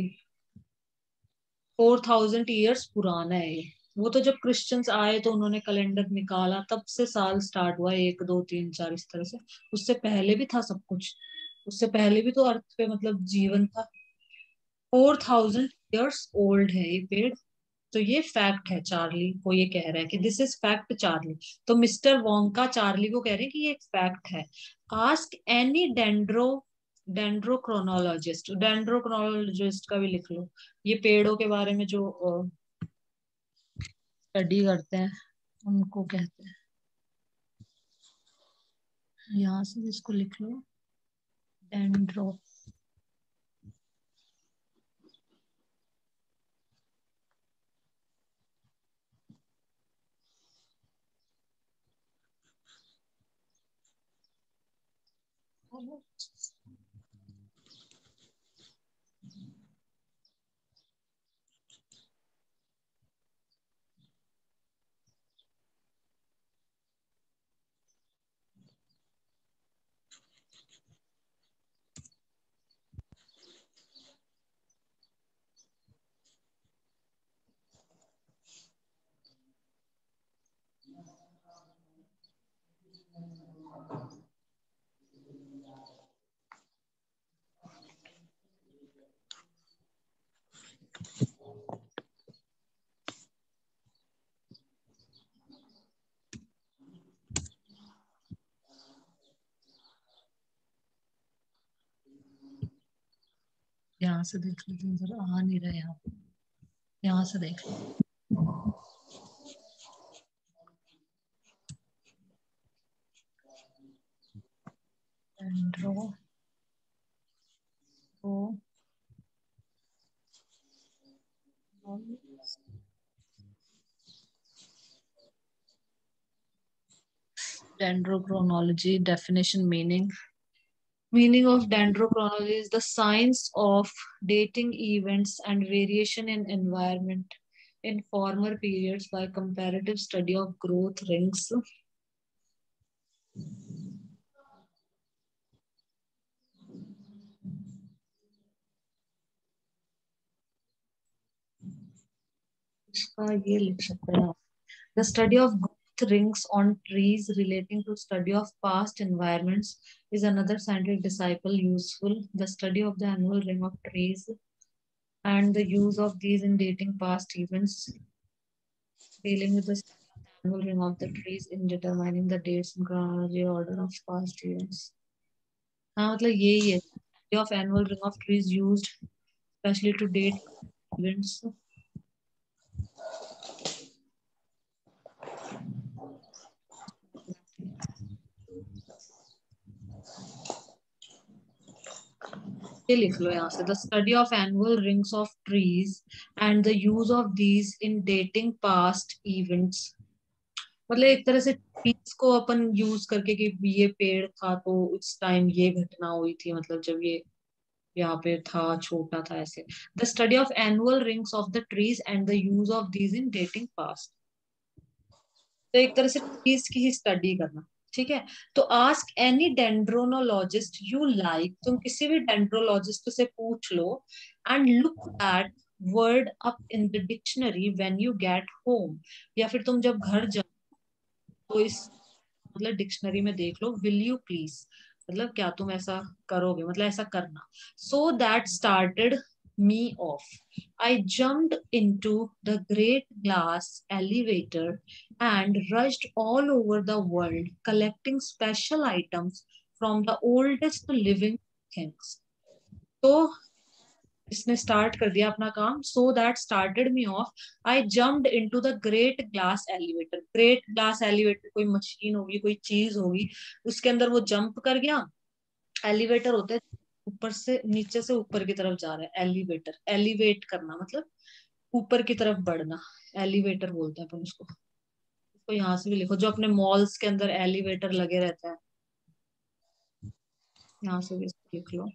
Speaker 1: 4000 ईयर्स पुराना है ये। वो तो जब क्रिश्चियंस आए तो उन्होंने कैलेंडर निकाला, तब से साल स्टार्ट हुआ, 1 2 3 4 इस तरह से। उससे पहले भी था सब कुछ, उससे पहले भी तो अर्थ पे मतलब जीवन था। 4000 ईयर्स ओल्ड है ये पेड़। तो ये फैक्ट है, चार्ली को ये कह रहा है कि दिस इज फैक्ट चार्ली। तो मिस्टर वोंका चार्ली को कह रहे हैं कि ये एक फैक्ट है। आस्क एनी डेंड्रोक्रोनोलॉजिस्ट का भी लिख लो, ये पेड़ों के बारे में जो स्टडी करते हैं उनको कहते हैं। यहाँ से इसको लिख लो, डेंड्रो। यहाँ से देख लीजिए, इधर आ नहीं रहा, यहाँ से देख लो। Dendro Dendrochronology definition. Meaning of dendrochronology is the science of dating events and variation in environment in former periods by comparative study of growth rings. इसका ये लिख सकते हैं आप। The study of growth rings on trees relating to study of past environments is another scientific disciple useful. The study of the annual ring of trees and the use of these in dating past events, dealing with the annual ring of the trees in determining the dates and chronology order of past events. हाँ, मतलब यही है, study of annual ring of trees used especially to date events. ये लिख लो यहाँ से, the study of annual rings of trees and the use of these in dating past events. मतलब एक तरह से ट्रीज को अपन यूज करके कि ये पेड़ था तो उस टाइम ये घटना हुई थी, मतलब जब ये यहाँ पे था, छोटा था, ऐसे। The study of annual rings of the trees and the use of these in dating past. तो एक तरह से ट्रीज की ही स्टडी करना, ठीक है। तो ask any dendronologist you like, तुम किसी भी डेंड्रोलॉजिस्ट से पूछ लो। And look that word up in the dictionary when you get home, या फिर तुम जब घर जाओ तो इस मतलब डिक्शनरी में देख लो, विल यू प्लीज मतलब क्या तुम ऐसा करोगे, मतलब ऐसा करना। So that started me off. I jumped into the great glass elevator and rushed all over the world collecting special items from the oldest living things. तो इसने स्टार्ट कर दिया अपना काम। So that started me off, I jumped into the great glass elevator. Great glass elevator कोई machine होगी, कोई चीज होगी, उसके अंदर वो जंप कर गया। एलिवेटर होता है ऊपर से नीचे से ऊपर की तरफ जा रहा है, एलिवेटर, एलिवेट करना मतलब ऊपर की तरफ बढ़ना, एलिवेटर बोलते हैं अपन उसको। तो यहाँ से भी लिखो, जो अपने मॉल्स के अंदर एलिवेटर लगे रहते हैं, यहाँ से भी इसको लिख लो।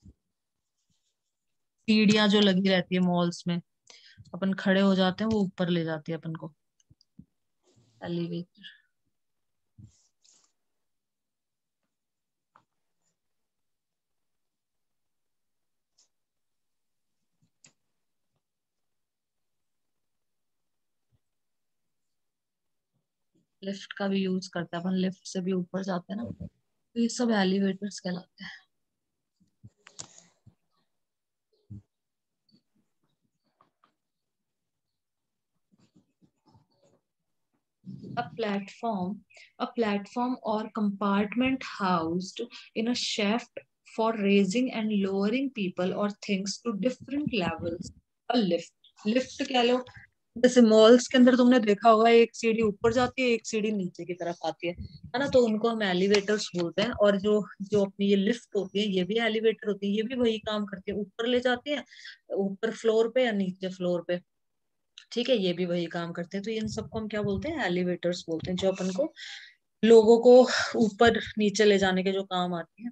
Speaker 1: सीढ़ियां जो लगी रहती है मॉल्स में, अपन खड़े हो जाते हैं, वो ऊपर ले जाती है अपन को, एलिवेटर। लिफ्ट का भी यूज करते हैं अपन, लिफ्ट से भी ऊपर जाते हैं ना, तो ये सब एलिवेटर्स कहलाते हैं। A platform, a platform or compartment housed in a shaft for raising and lowering people or things to different levels. A lift, lift कह लो। जैसे मॉल्स के अंदर तुमने देखा होगा, एक सीढ़ी ऊपर जाती है, एक सीढ़ी नीचे की तरफ आती है ना, तो उनको हम एलिवेटर्स बोलते हैं। और जो जो अपनी ये लिफ्ट होती है, ये भी एलिवेटर होती है, ये भी वही काम करती है, ऊपर ले जाती है, ऊपर फ्लोर पे या नीचे फ्लोर पे। ठीक है, ये भी वही काम करते हैं। तो इन सबको हम क्या बोलते हैं, एलिवेटर्स बोलते हैं, जो अपन को लोगों को ऊपर नीचे ले जाने के जो काम आती है।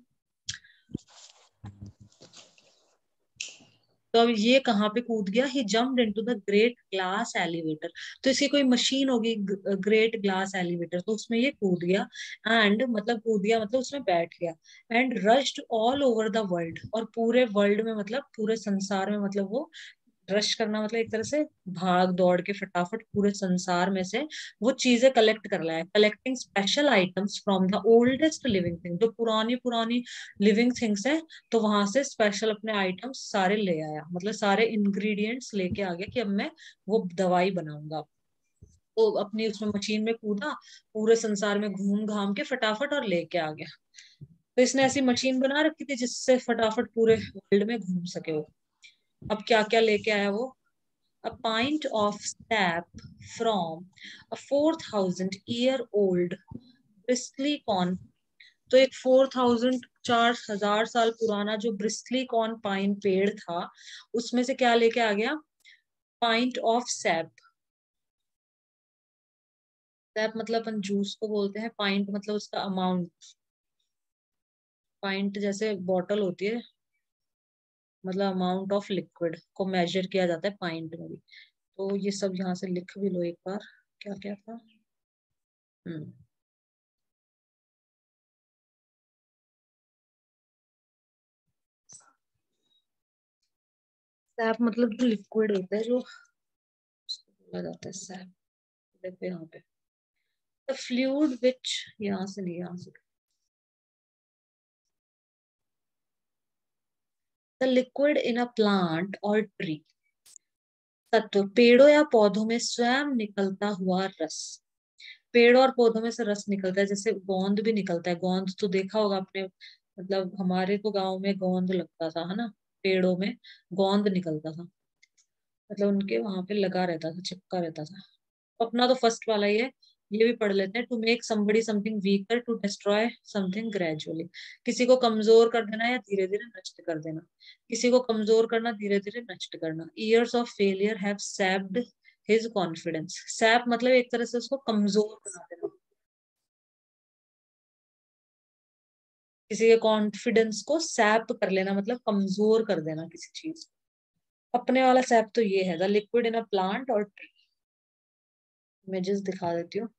Speaker 1: तो अब ये कहाँ पे कूद गया, he jumped into the great glass elevator. तो इसकी कोई मशीन होगी, ग्रेट ग्लास एलिवेटर, तो उसमें ये कूद गया। एंड मतलब कूद गया मतलब उसमें बैठ गया। And rushed all over the world, और पूरे वर्ल्ड में मतलब पूरे संसार में, मतलब वो रश करना मतलब एक तरह से भाग दौड़ के फटाफट पूरे संसार में से वो चीजें कलेक्ट कर लाया। Collecting special items from the oldest living thing, जो पुरानी पुरानी लिविंग थिंग्स है, तो वहां से स्पेशल अपने आइटम्स सारे ले आया, मतलब सारे इंग्रेडिएंट्स लेके आ गया कि अब मैं वो दवाई बनाऊंगा। तो अपनी उसमें मशीन में कूदा, पूरे संसार में घूम घाम के फटाफट और लेके आ गया। तो इसने ऐसी मशीन बना रखी थी जिससे फटाफट पूरे वर्ल्ड में घूम सके वो। अब क्या क्या लेके आया वो, a pint of sap from a 4,000-year-old bristly corn। तो एक 4,000 पुराना जो ब्रिस्टली कॉर्न पाइन पेड़ था, उसमें से क्या लेके आ गया, पाइंट ऑफ सैप। सैप मतलब अपन जूस को बोलते हैं, पाइंट मतलब उसका अमाउंट। पाइंट जैसे बॉटल होती है, मतलब अमाउंट ऑफ लिक्विड को मेजर किया जाता है पाइंट में भी। तो ये सब यहाँ से लिख भी लो एक बार, क्या क्या था। हम्म सैप मतलब जो लिक्विड होता है, जो उसको बोला जाता है सैप। देखो यहाँ पे, द फ्लूइड विच, यहाँ से नहीं, यहाँ से, the liquid in a plant or tree, तत्व पेड़ों या पौधों में स्वयं निकलता हुआ रस। पेड़ों और पौधों में से रस निकलता है, जैसे गोंद भी निकलता है। गोंद तो देखा होगा आपने, मतलब हमारे तो गांव में गोंद लगता था, है ना, पेड़ों में गोंद निकलता था, मतलब उनके वहां पे लगा रहता था, चिपका रहता था। अपना तो फर्स्ट वाला ही है, ये भी पढ़ लेते हैं। To make somebody something weaker, to destroy something gradually. किसी को कमजोर कर देना या धीरे धीरे नष्ट कर देना, किसी को कमजोर करना, धीरे धीरे नष्ट करना। Years of failure have sapped his confidence. Sap मतलब एक तरह से उसको कमजोर बना देना, किसी के कॉन्फिडेंस को सैप कर लेना, मतलब कमजोर कर देना किसी चीज को। अपने वाला सैप तो ये है, the liquid in a plant or tree. Images दिखा देती हूँ,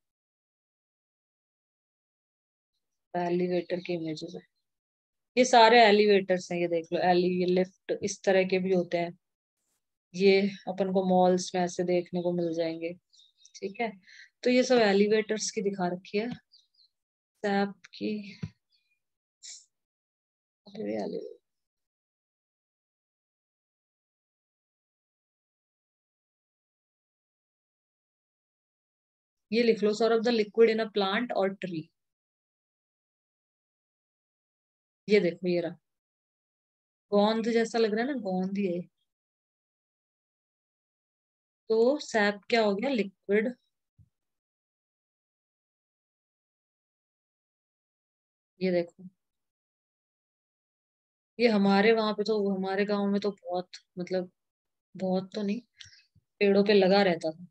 Speaker 1: एलिवेटर की इमेजेस है। ये सारे एलिवेटर्स हैं, ये देख लो, ये लिफ्ट इस तरह के भी होते हैं, ये अपन को मॉल्स में ऐसे देखने को मिल जाएंगे। ठीक है, तो ये सब एलिवेटर्स की दिखा रखी है। सैप की ये लिख लो, Saurabh, the liquid in a plant or tree. ये देखो, ये रहा, गोंद जैसा लग रहा है ना, गोंद ही है। तो सैप क्या हो गया, लिक्विड। ये देखो, ये हमारे वहां पे तो, हमारे गांव में तो बहुत, मतलब बहुत तो नहीं, पेड़ों पे लगा रहता था।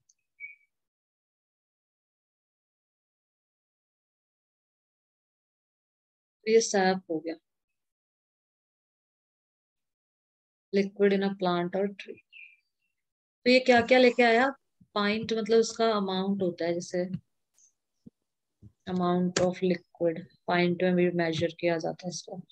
Speaker 1: तो ये सैप हो गया, liquid in a plant or tree. तो ये क्या क्या लेके आया, पाइंट मतलब उसका अमाउंट होता है, जैसे अमाउंट ऑफ लिक्विड पाइंट में भी मेजर किया जाता है इसको।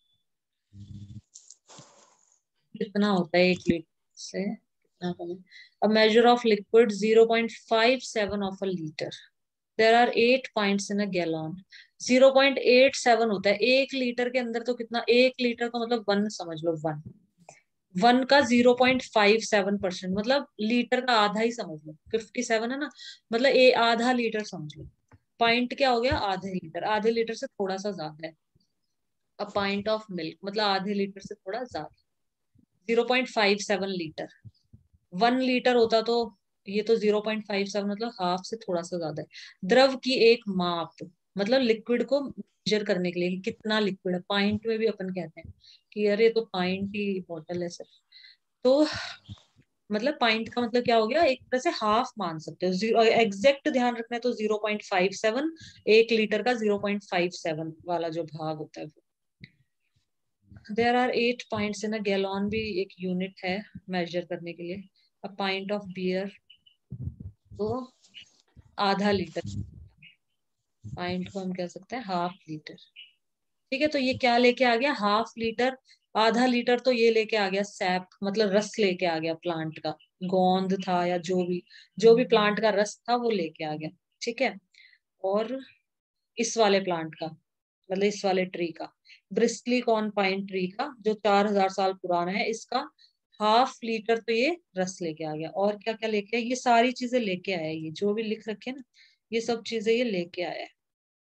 Speaker 1: कितना होता है 1 लीटर से कितना कम है। A measure of liquid 0.57 of a litre. There are 8 pints in a gallon. 0.87 होता है 1 लीटर के अंदर। तो कितना, 1 लीटर का मतलब वन समझ लो, वन। वन का 0.57% मतलब लीटर का आधा ही समझ लो, 57 है ना, मतलब आधा लीटर समझ लो। पॉइंट क्या हो गया, आधे लीटर, आधे लीटर से थोड़ा सा ज्यादा है। अ पॉइंट ऑफ मिल्क मतलब आधे लीटर से थोड़ा ज्यादा, 0.57 लीटर। 1 लीटर होता तो, ये तो 0.57 मतलब हाफ से थोड़ा सा ज्यादा है। द्रव की एक माप, मतलब लिक्विड को मेजर करने के लिए कि कितना लिक्विड है, पाइंट में भी अपन कहते हैं कि अरे ये तो पाइंट की बॉटल है सिर्फ। तो मतलब पाइंट का मतलब क्या हो गया, एक तरह से हाफ मान सकते हो, जीरो एग्जैक्ट ध्यान रखना है तो 0.57, 1 लीटर का 0.57 वाला जो भाग होता है वो। There are 8 pints in a gallon भी एक यूनिट है मेजर करने के लिए। अ पाइंट ऑफ बियर, तो आधा लीटर, पाइंट को हम कह सकते हैं हाफ लीटर। ठीक है, तो ये क्या लेके आ गया, हाफ लीटर। आधा लीटर तो ये लेके आ गया सैप, मतलब रस लेके आ गया प्लांट का, गोंद था या जो भी प्लांट का रस था वो लेके आ गया। ठीक है, और इस वाले प्लांट का, मतलब इस वाले ट्री का, ब्रिस्टली कॉर्न पाइन ट्री का जो 4000 साल पुराना है, इसका हाफ लीटर तो ये रस लेके आ गया। और क्या क्या लेके आया, ये सारी चीजें लेके आया, ये जो भी लिख रखे हैं ना, ये सब चीजें ये लेके आया है।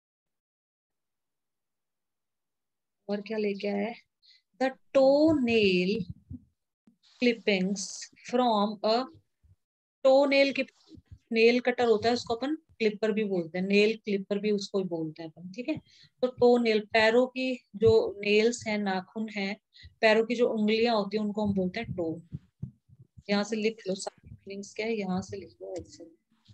Speaker 1: और क्या लेके आया है, the toenail clippings from a, toenail की, नेल कटर होता है उसको अपन क्लिपर भी बोलते हैं, नेल क्लिपर भी उसको ही बोलते हैं अपन। ठीक है, तो टो नेल, पैरों की जो नेल्स हैं, नाखून है, पैरों की जो उंगलियां होती है उनको हम बोलते हैं टो। यहाँ से लिख लो सारी मीनिंग्स क्या है, यहाँ से लिख लो ऐसे।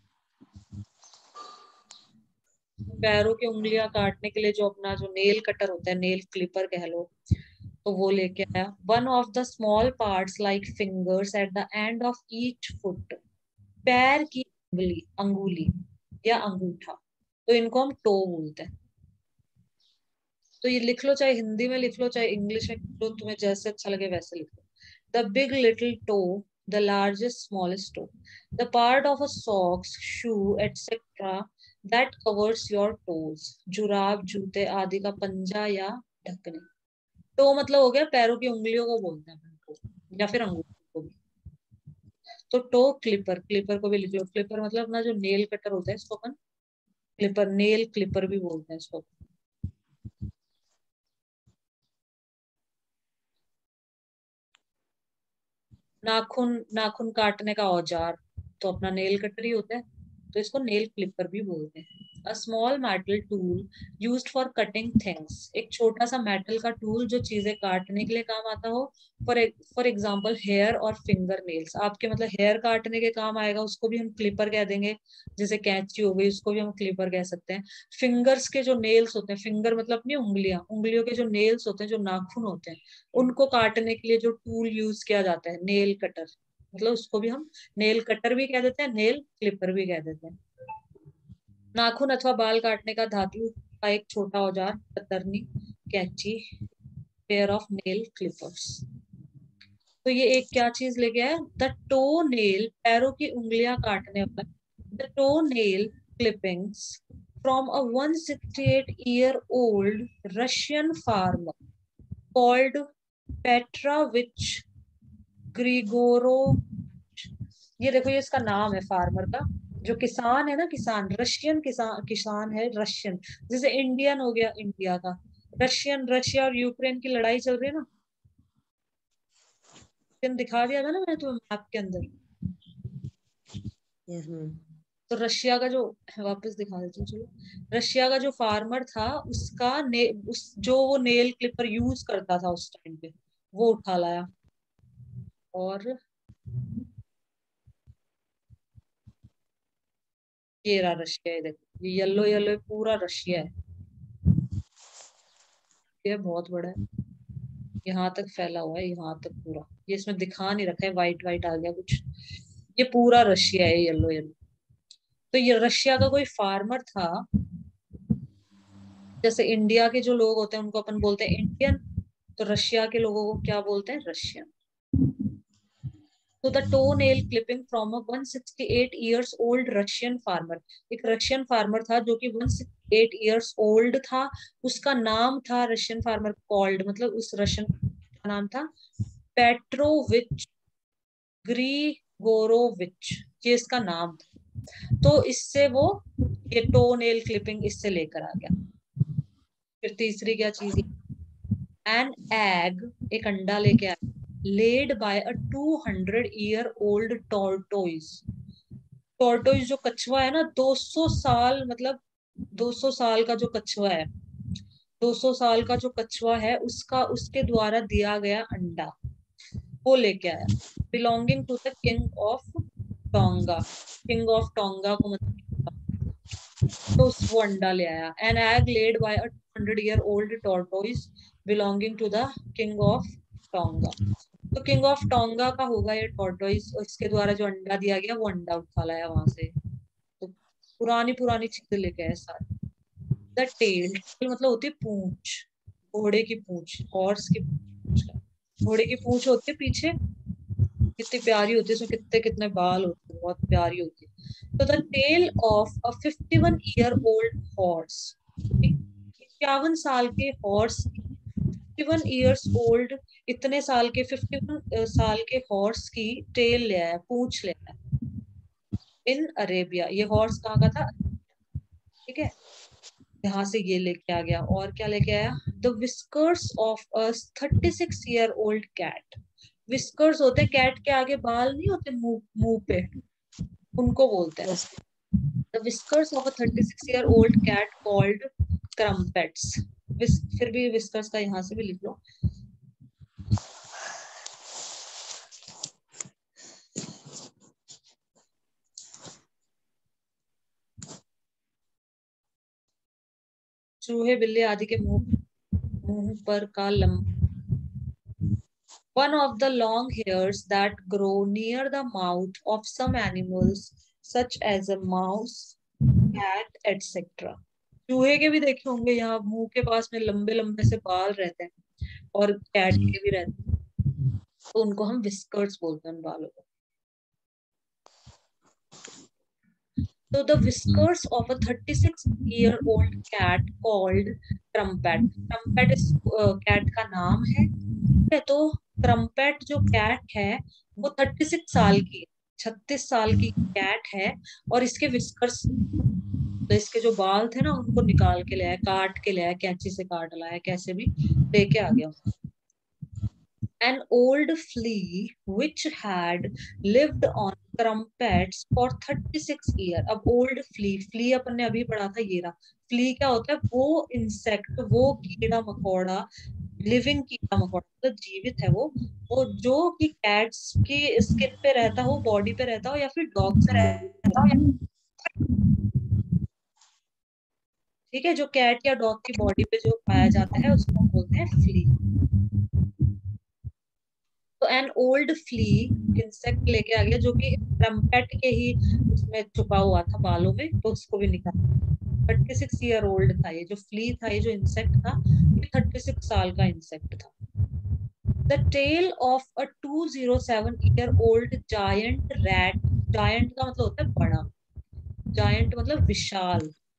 Speaker 1: पैरों की उंगलियां काटने के लिए जो अपना जो नेल कटर होता है, नेल क्लिपर कह लो, तो वो लेके आया। One of the small parts like fingers at the end of each foot, पैर की उंगली, अंगुली या अंगूठा, तो इनको हम टो बोलते हैं। तो ये लिख लो, चाहे हिंदी में लिख लो चाहे इंग्लिश में लिख लो, तुम्हें जैसे अच्छा लगे वैसे लिख लो। The big little toe, the largest smallest toe, the part of a socks, shoe etcetera that covers your toes, जुराब, जूते आदि का पंजा या ढकनी। टो मतलब हो गया पैरों की उंगलियों को बोलते हैं अपन टो, या फिर अंगूठे को भी। तो टो क्लिपर, क्लिपर को भी लिख लो, क्लिपर मतलब अपना जो नेल कटर होता है इसको अपन क्लिपर, नेल क्लिपर भी बोलते हैं इसको। नाखून, नाखून काटने का औजार तो अपना नेल कटर ही होता है, तो इसको नेल क्लिपर भी बोलते हैं। A small metal tool used for cutting things, एक छोटा सा मेटल का टूल जो चीजें काटने के लिए काम आता हो। फॉर एग्जाम्पल हेयर और फिंगर नेल्स, आपके मतलब हेयर काटने के काम आएगा, उसको भी हम क्लिपर कह देंगे। जैसे कैंची हो गई, उसको भी हम क्लिपर कह सकते हैं। फिंगर्स के जो नेल्स होते हैं, फिंगर मतलब अपनी उंगलियां, उंगलियों के जो नेल्स होते हैं, जो नाखून होते हैं, उनको काटने के लिए जो टूल यूज किया जाता है, नेल कटर, मतलब उसको भी हम नेल कटर भी कह देते हैं, नेल क्लिपर भी कह देते हैं। नाखून अथवा बाल काटने का धातु का एक छोटा औजार, कतरनी, कैंची, पेयर ऑफ नेल क्लिपर्स। तो ये एक क्या चीज लेके आया, द टो नेल, पैरों की उंगलियां काटने वाला, the toenail clippings from a 168-year-old Russian farmer called Petrovich Grigorov। ये देखो, ये इसका नाम है फार्मर का, जो किसान है ना, किसान रशियन किसान, किसान है रशियन, जैसे इंडियन हो गया इंडिया का, रशियन, रशिया और यूक्रेन की लड़ाई चल रही है ना, दिखा दिया था ना मैंने तुम्हें मैप के अंदर।
Speaker 2: Yes ma'am.
Speaker 1: तो रशिया का जो, वापस दिखा देती हूँ चलो, रशिया का जो फार्मर था उसका जो वो नेल क्लिपर यूज करता था उस टाइम पे, वो उठा लाया। और ये रहा रशिया, ये देखो, ये येलो येलो पूरा रशिया है, ये बहुत बड़ा है, यहाँ तक फैला हुआ है, यहाँ तक पूरा, ये इसमें दिखा नहीं रखा है, व्हाइट व्हाइट आ गया कुछ, ये पूरा रशिया है येलो येलो। तो ये रशिया का कोई फार्मर था, जैसे इंडिया के जो लोग होते हैं उनको अपन बोलते हैं इंडियन, तो रशिया के लोगों को क्या बोलते हैं, रशियन। तो the toenail clipping from a 168 years old Russian farmer, एक रशियन फार्मर था जो कि 168 years old था, उसका नाम था रशियन फार्मर कॉल्ड, मतलब उस रशियन का नाम था पेट्रोविच ग्रीगोरोविच, ये इसका नाम था। तो इससे वो ये टो नेल क्लिपिंग इससे लेकर आ गया। फिर तीसरी क्या चीज, एन एग, एक अंडा लेके आया, laid by a 200-year-old tortoise. Tortoise जो कछुआ है ना, 200 साल, मतलब 200 साल का जो कछुआ है, 200 साल का जो कछुआ है उसका, उसके द्वारा दिया गया अंडा, वो लेके आया, belonging to the king of Tonga. King of Tonga को मतलब, तो वो अंडा ले आया, an egg laid by a 200-year-old tortoise belonging to the king of Tonga. तो किंग ऑफ टोंगा का होगा ये टॉर्टोइज, और इसके द्वारा जो अंडा दिया गया वो अंडा उठा लाया वहां से। तो पुरानी पुरानी चीजें लेके आए सारी। द टेल, टेल मतलब होती है पूंछ, घोड़े की पूंछ, हॉर्स की पूंछ, घोड़े की पूंछ होती है पीछे, कितनी प्यारी होती है, उसमें कितने कितने बाल होते हैं, बहुत प्यारी होती है। तो the tail of a 51-year-old horse, 51 साल के हॉर्स, 51 years old, इतने साल के 51 साल के हॉर्स की टेल ले आया, पूंछ ले आया, इन अरेबिया। ये हॉर्स कहाँ का था, ठीक है, यहाँ से ये लेके आ गया। और क्या लेके आया, the whiskers of a 36-year-old cat. Whiskers होते हैं कैट के आगे, बाल नहीं होते मुंह मुंह पे, उनको बोलते हैं।
Speaker 2: Yes.
Speaker 1: The whiskers of a 36-year-old cat called Crumpets. फिर भी विस्कर्स का यहाँ से भी लिख लो। चूहे बिल्ली आदि के मुंह पर का लंबा, one of the long hairs that grow near the mouth of some animals such as a mouse, cat, etc. चूहे के भी देखे होंगे, यहाँ मुंह के पास में लंबे लंबे से बाल रहते हैं, और कैट के भी रहते हैं, तो उनको हम विस्कर्स बोलते हैं उन बालों को। So the whiskers of a 36-year-old cat called Trumpet. Trumpet इस कैट का नाम है, ठीक है। तो ट्रम्पेट जो कैट है वो 36 साल की है, 36 साल की कैट है, और इसके विस्कर्स, तो इसके जो बाल थे ना उनको निकाल के ले आया, काट के ले आया, कैंची से काट लाया, कैसे भी लेके आ गया। An old flea which had lived on crumpets for 36 years. अब old flea, flea अपन ने अभी पढ़ा था, ये रहा flea। क्या होता है, वो इंसेक्ट, वो कीड़ा मकोड़ा, लिविंग कीड़ा मकोड़ा, मतलब जीवित है वो जो कि कैट्स की स्किन पे रहता हो, बॉडी पे रहता हो, या फिर डॉग्स की बॉडी, ठीक है, जो कैट या डॉग की बॉडी पे जो पाया जाता है उसको हम बोलते हैं फ्ली। तो एन ओल्ड फ्ली, इंसेक्ट लेके आ गया जो कि ट्रम्पेट के ही उसमें छुपा हुआ था बालों में, तो उसको भी निकाला। 36-year-old था ये जो फ्ली था, ये जो इंसेक्ट था, ये 36 साल का इंसेक्ट था। The tail of a 207-year-old giant rat, giant का मतलब होता है बड़ा, जायंट मतलब विशाल,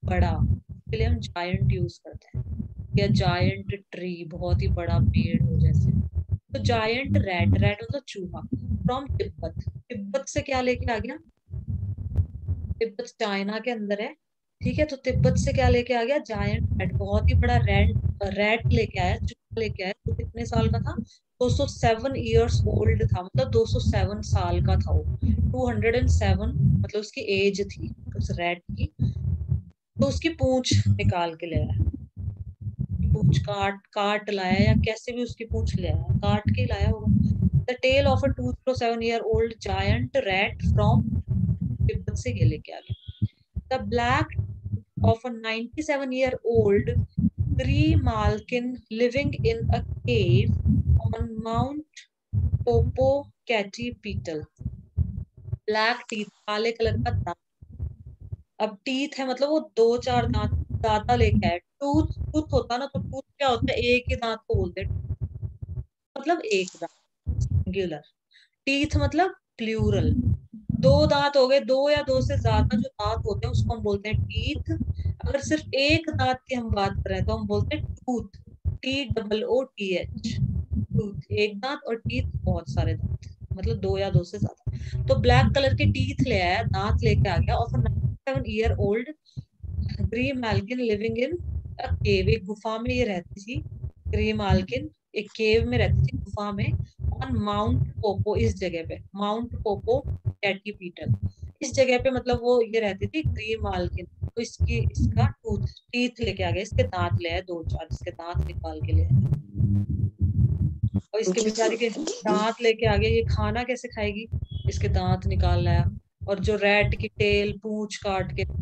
Speaker 1: बड़ा, इसके लिए हम जायंट यूज करते हैं, या जायंट ट्री, बहुत ही बड़ा पेड़ हो जैसे। तो जायंट रैट, रैट मतलब चूहा, फ्रॉम तिब्बत, तिब्बत से क्या लेके आ गया, तिब्बत चाइना के अंदर है, ठीक है। तो तिब्बत से क्या लेके आ गया, जायंट रैट, बहुत ही बड़ा रैट, रैट लेके आया, चूहा लेके आया। तो कितने साल का था, 207 ईयर्स ओल्ड था, मतलब 207 साल का था वो, 207 मतलब उसकी एज थी उस रैट की। तो उसकी पूंछ निकाल के ले आया, पूंछ काट काट लाया, या कैसे भी उसकी पूंछ ले आया, काट के लाया होगा। The tail of a 207 year old giant rat from Tibet से ये लेके आ गया। The black of a 97-year-old Grimalkin living in a cave on Mount Popocatépetl. Black teeth, काले कलर का दांत। अब टीथ है मतलब वो दो चार दांत, दांता लेके आए। टूथ, टूथ होता ना, तो टूथ क्या होता है, एक ही दांत को बोलते हैं, मतलब एक दांत सिंगुलर। टीथ मतलब प्लूरल, दो दांत हो गए, दो या दो से ज्यादा जो दांत होते हैं उसको हम बोलते हैं टीथ। अगर सिर्फ एक दांत की हम बात करें तो हम बोलते हैं टूथ, TOOTH, टूथ एक दांत, और टीथ बहुत सारे दांत, मतलब दो या दो से ज्यादा। तो ब्लैक कलर के टीथ ले आया, दांत लेके आ गया, और 97-year-old ग्री मालकिन लिविंग इन अ केव, एक गुफा में ये रहती थी। ग्री मालकिन एक केव में रहती थी, गुफा में, ऑन माउंट पोपो, इस जगह पे, माउंट पोपो कैटीपीटल, इस जगह पे मतलब वो ये रहती थी ग्री मालकिन। तो इसकी, इसका टूथ, टीथ लेके आ गया, इसके दांत ले आए दो चार, इसके दांत निकाल के ले आए, और इसके बेचारे के दांत लेके आ गया, ये खाना कैसे खाएगी, इसके दांत निकाल लाया। और जो रैट की टेल, पूंछ काट के,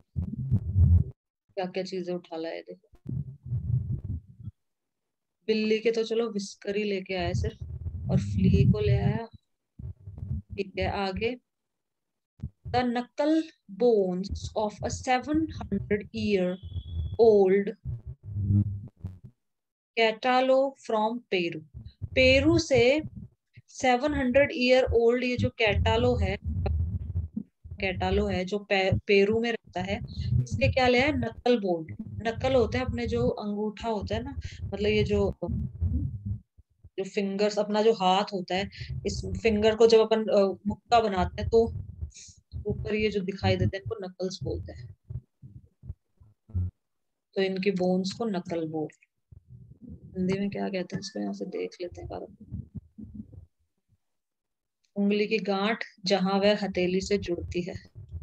Speaker 1: क्या क्या चीजें उठा लाए देखो। बिल्ली के तो चलो विस्कर ही लेके आया सिर्फ, और फ्ली को ले आया, ठीक है। आगे, the knucklebones of a 700-year-old catalo from Peru, Peru से 700 ईयर ओल्ड ये जो कैटालो है, कैटालो है जो पेरू में रहता है, इसके क्या लिया है, नकल बोन। नकल होते हैं अपने जो अंगूठा होता है ना, मतलब ये जो जो फिंगर्स, अपना जो हाथ होता है, इस फिंगर को जब अपन मुक्का बनाते हैं तो ऊपर ये जो दिखाई देते हैं, इनको नकल्स बोलते हैं। तो इनकी बोन्स को नकल बोन, हिंदी में क्या कहते हैं इसको, यहाँ से देख लेते हैं कारण। उंगली की गांठ जहां वह हथेली से जुड़ती है,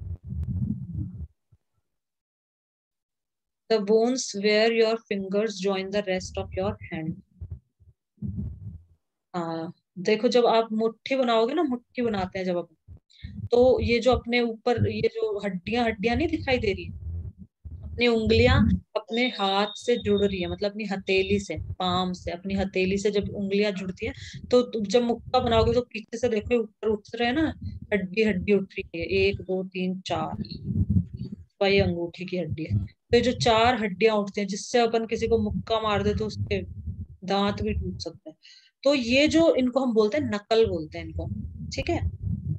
Speaker 1: the bones where your fingers join the rest of your hand. हाँ, देखो जब आप मुट्ठी बनाओगे ना, मुट्ठी बनाते हैं जब अपन, तो ये जो अपने ऊपर ये जो हड्डियां हड्डियां नहीं दिखाई दे रही, अपनी उंगलियां अपने हाथ से जुड़ रही है, मतलब अपनी हथेली से, पाम से, अपनी हथेली से जब उंगलियां जुड़ती है, तो जब मुक्का बनाओगे तो पीछे से देखो ऊपर उठ रहे हैं ना, हड्डी हड्डी उठ रही है, एक दो तीन चार, तो ये अंगूठी की हड्डी है। तो ये जो चार हड्डियां उठती हैं जिससे अपन किसी को मुक्का मार दे तो उसके दांत भी टूट सकते हैं। तो ये जो, इनको हम बोलते हैं नकल बोलते हैं इनको, ठीक है।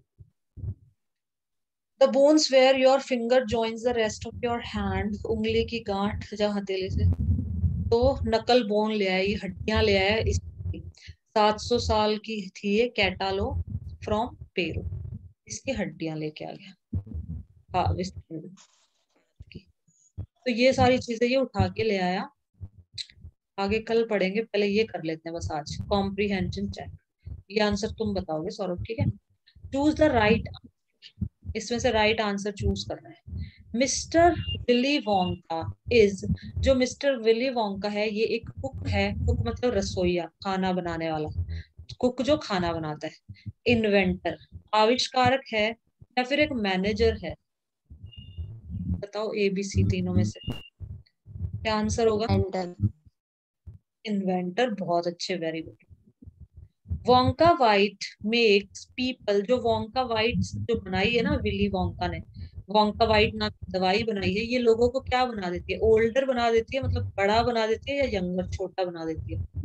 Speaker 1: The bones where your finger joins the rest of your hand, उंगली की गांठ जहाँ हथेली से, तो नकल बोन ले आई, हड्डियां ले आया। इस 700 साल की थी ये कैटालो फ्रॉम पेरू, इसकी हड्डियां लेके आ गया, हाँ की। तो ये सारी चीजें ये उठा के ले आया, आगे कल पढ़ेंगे, पहले ये कर लेते हैं बस आज, कॉम्प्रीहेंशन चेक। ये आंसर तुम बताओगे सौरभ, ठीक है। चूज द राइट, इसमें से राइट आंसर चूज करना है। मिस्टर विली वोंका इज, जो मिस्टर विली वोंका है ये एक कुक है, कुक मतलब रसोईया, खाना बनाने वाला, कुक जो खाना बनाता है। इन्वेंटर, आविष्कारक है, या फिर एक मैनेजर है, बताओ ABC तीनों में से क्या आंसर होगा।
Speaker 2: मेंटल।
Speaker 1: इन्वेंटर, बहुत अच्छे, very good. Wonka Vite makes people, जो वोंका वाइट जो बनाई है ना विली वोंका ने, वोंका वाइट नाम की दवाई बनाई है, ये लोगों को क्या बना देती है, ओल्डर बना देती है, मतलब बड़ा बना देती है, या यंगर, छोटा बना देती है।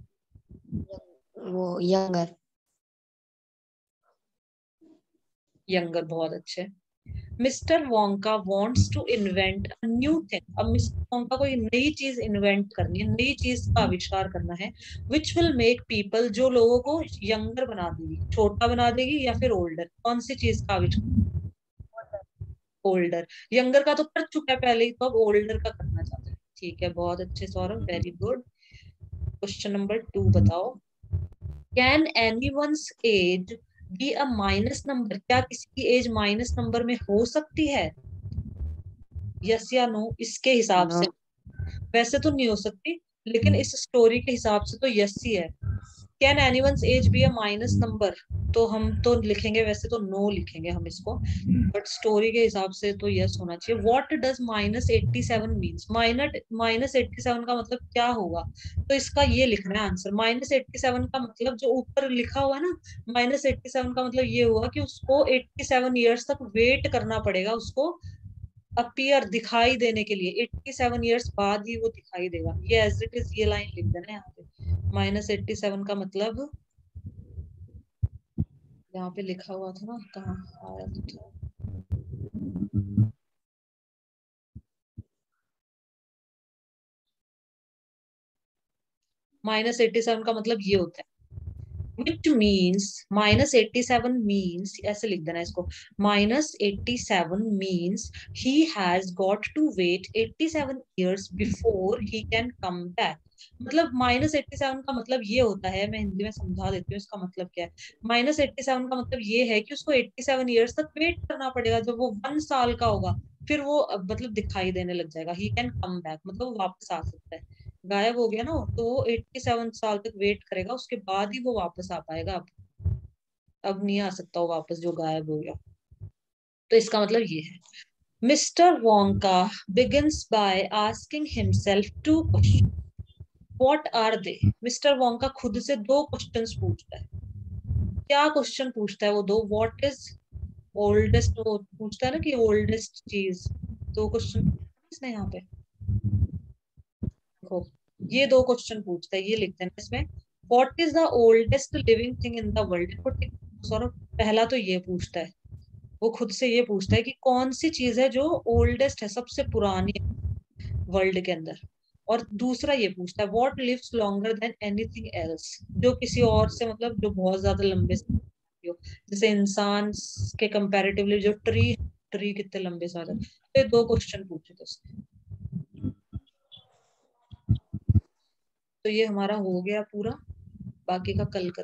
Speaker 2: वो यंगर।
Speaker 1: यंगर, बहुत अच्छे। Mister Wonka wants to invent a new thing. अब मिस्टर वोंका को नई चीज इन्वेंट करनी है, नई चीज का आविष्कार करना है, विच विल मेक पीपल, जो लोगों को यंगर बना देगी, छोटा बना देगी या फिर ओल्डर। कौन सी चीज का आविष्कार? ओल्डर। यंगर का तो कर चुका है पहले ही, तो अब ओल्डर का करना चाहते हैं। ठीक है, बहुत अच्छे Saurabh, very good. Question number 2 बताओ। Can anyone's age be a minus number? क्या किसी की एज माइनस नंबर में हो सकती है? यस या नो इसके हिसाब
Speaker 2: नो।
Speaker 1: से? वैसे तो नहीं हो सकती, लेकिन इस स्टोरी के हिसाब से तो यस ही है। Can anyone's age be a minus number, तो हम तो लिखेंगे, वैसे तो नो लिखेंगे हम इसको, बट स्टोरी के हिसाब से तो यस होना चाहिए। What does -87 means? -87 का मतलब क्या होगा? तो इसका ये लिखना है आंसर। -87 का मतलब जो ऊपर लिखा हुआ है ना, -87 का मतलब ये हुआ कि उसको 87 ईयर्स तक वेट करना पड़ेगा, उसको अपीयर दिखाई देने के लिए। 87 ईयर्स बाद ही वो दिखाई देगा। ये एज इट इज, ये लाइन लिख देना यहाँ पे। -87 का मतलब यहाँ पे लिखा हुआ था ना, कहाँ आया तो था। -87 का मतलब ये होता है, which means -87 means, ऐसे लिख देना इसको। -87 means he has got to wait 87 years before he can come back। मतलब -87 का मतलब ये होता है, मैं हिंदी में समझा देती हूँ इसका मतलब क्या है। -87 का मतलब ये है कि उसको 87 ईयर्स तक वेट करना पड़ेगा। जब वो 1 साल का होगा, फिर वो मतलब दिखाई देने लग जाएगा। ही कैन कम बैक मतलब वो वापस आ सकता है। गायब हो गया ना, तो वो 87 साल तक वेट करेगा, उसके बाद ही वो वापस आ पाएगा। अब नहीं आ सकता वो वापस, जो गायब हो गया। तो इसका मतलब ये है। Mister Wonka begins by asking himself 2 question. What are they? Mister Wonka खुद से 2 क्वेश्चंस पूछता है। क्या क्वेश्चन पूछता है वो? दो। व्हाट इज ओल्डेस्ट, वो पूछता है ना कि ओल्डेस्ट चीज। 2 क्वेश्चन इसने यहाँ पे, देखो, ये 2 क्वेश्चन पूछता है, ये लिखते हैं इसमें। What is the oldest living thing in the world? Saurabh, पहला तो ये पूछता है, वो खुद से ये पूछता है कि कौन सी चीज है जो ओल्डेस्ट है, सबसे पुरानी वर्ल्ड के अंदर। और दूसरा ये पूछता है, what lives longer than anything else? जो किसी और से, मतलब जो बहुत ज्यादा लंबे समय हो, जैसे इंसान के कंपैरेटिवली जो ट्री, ट्री कितने लंबे साल है। तो ये 2 क्वेश्चन पूछे थे उसने। तो ये हमारा हो गया पूरा, बाकी का कल कर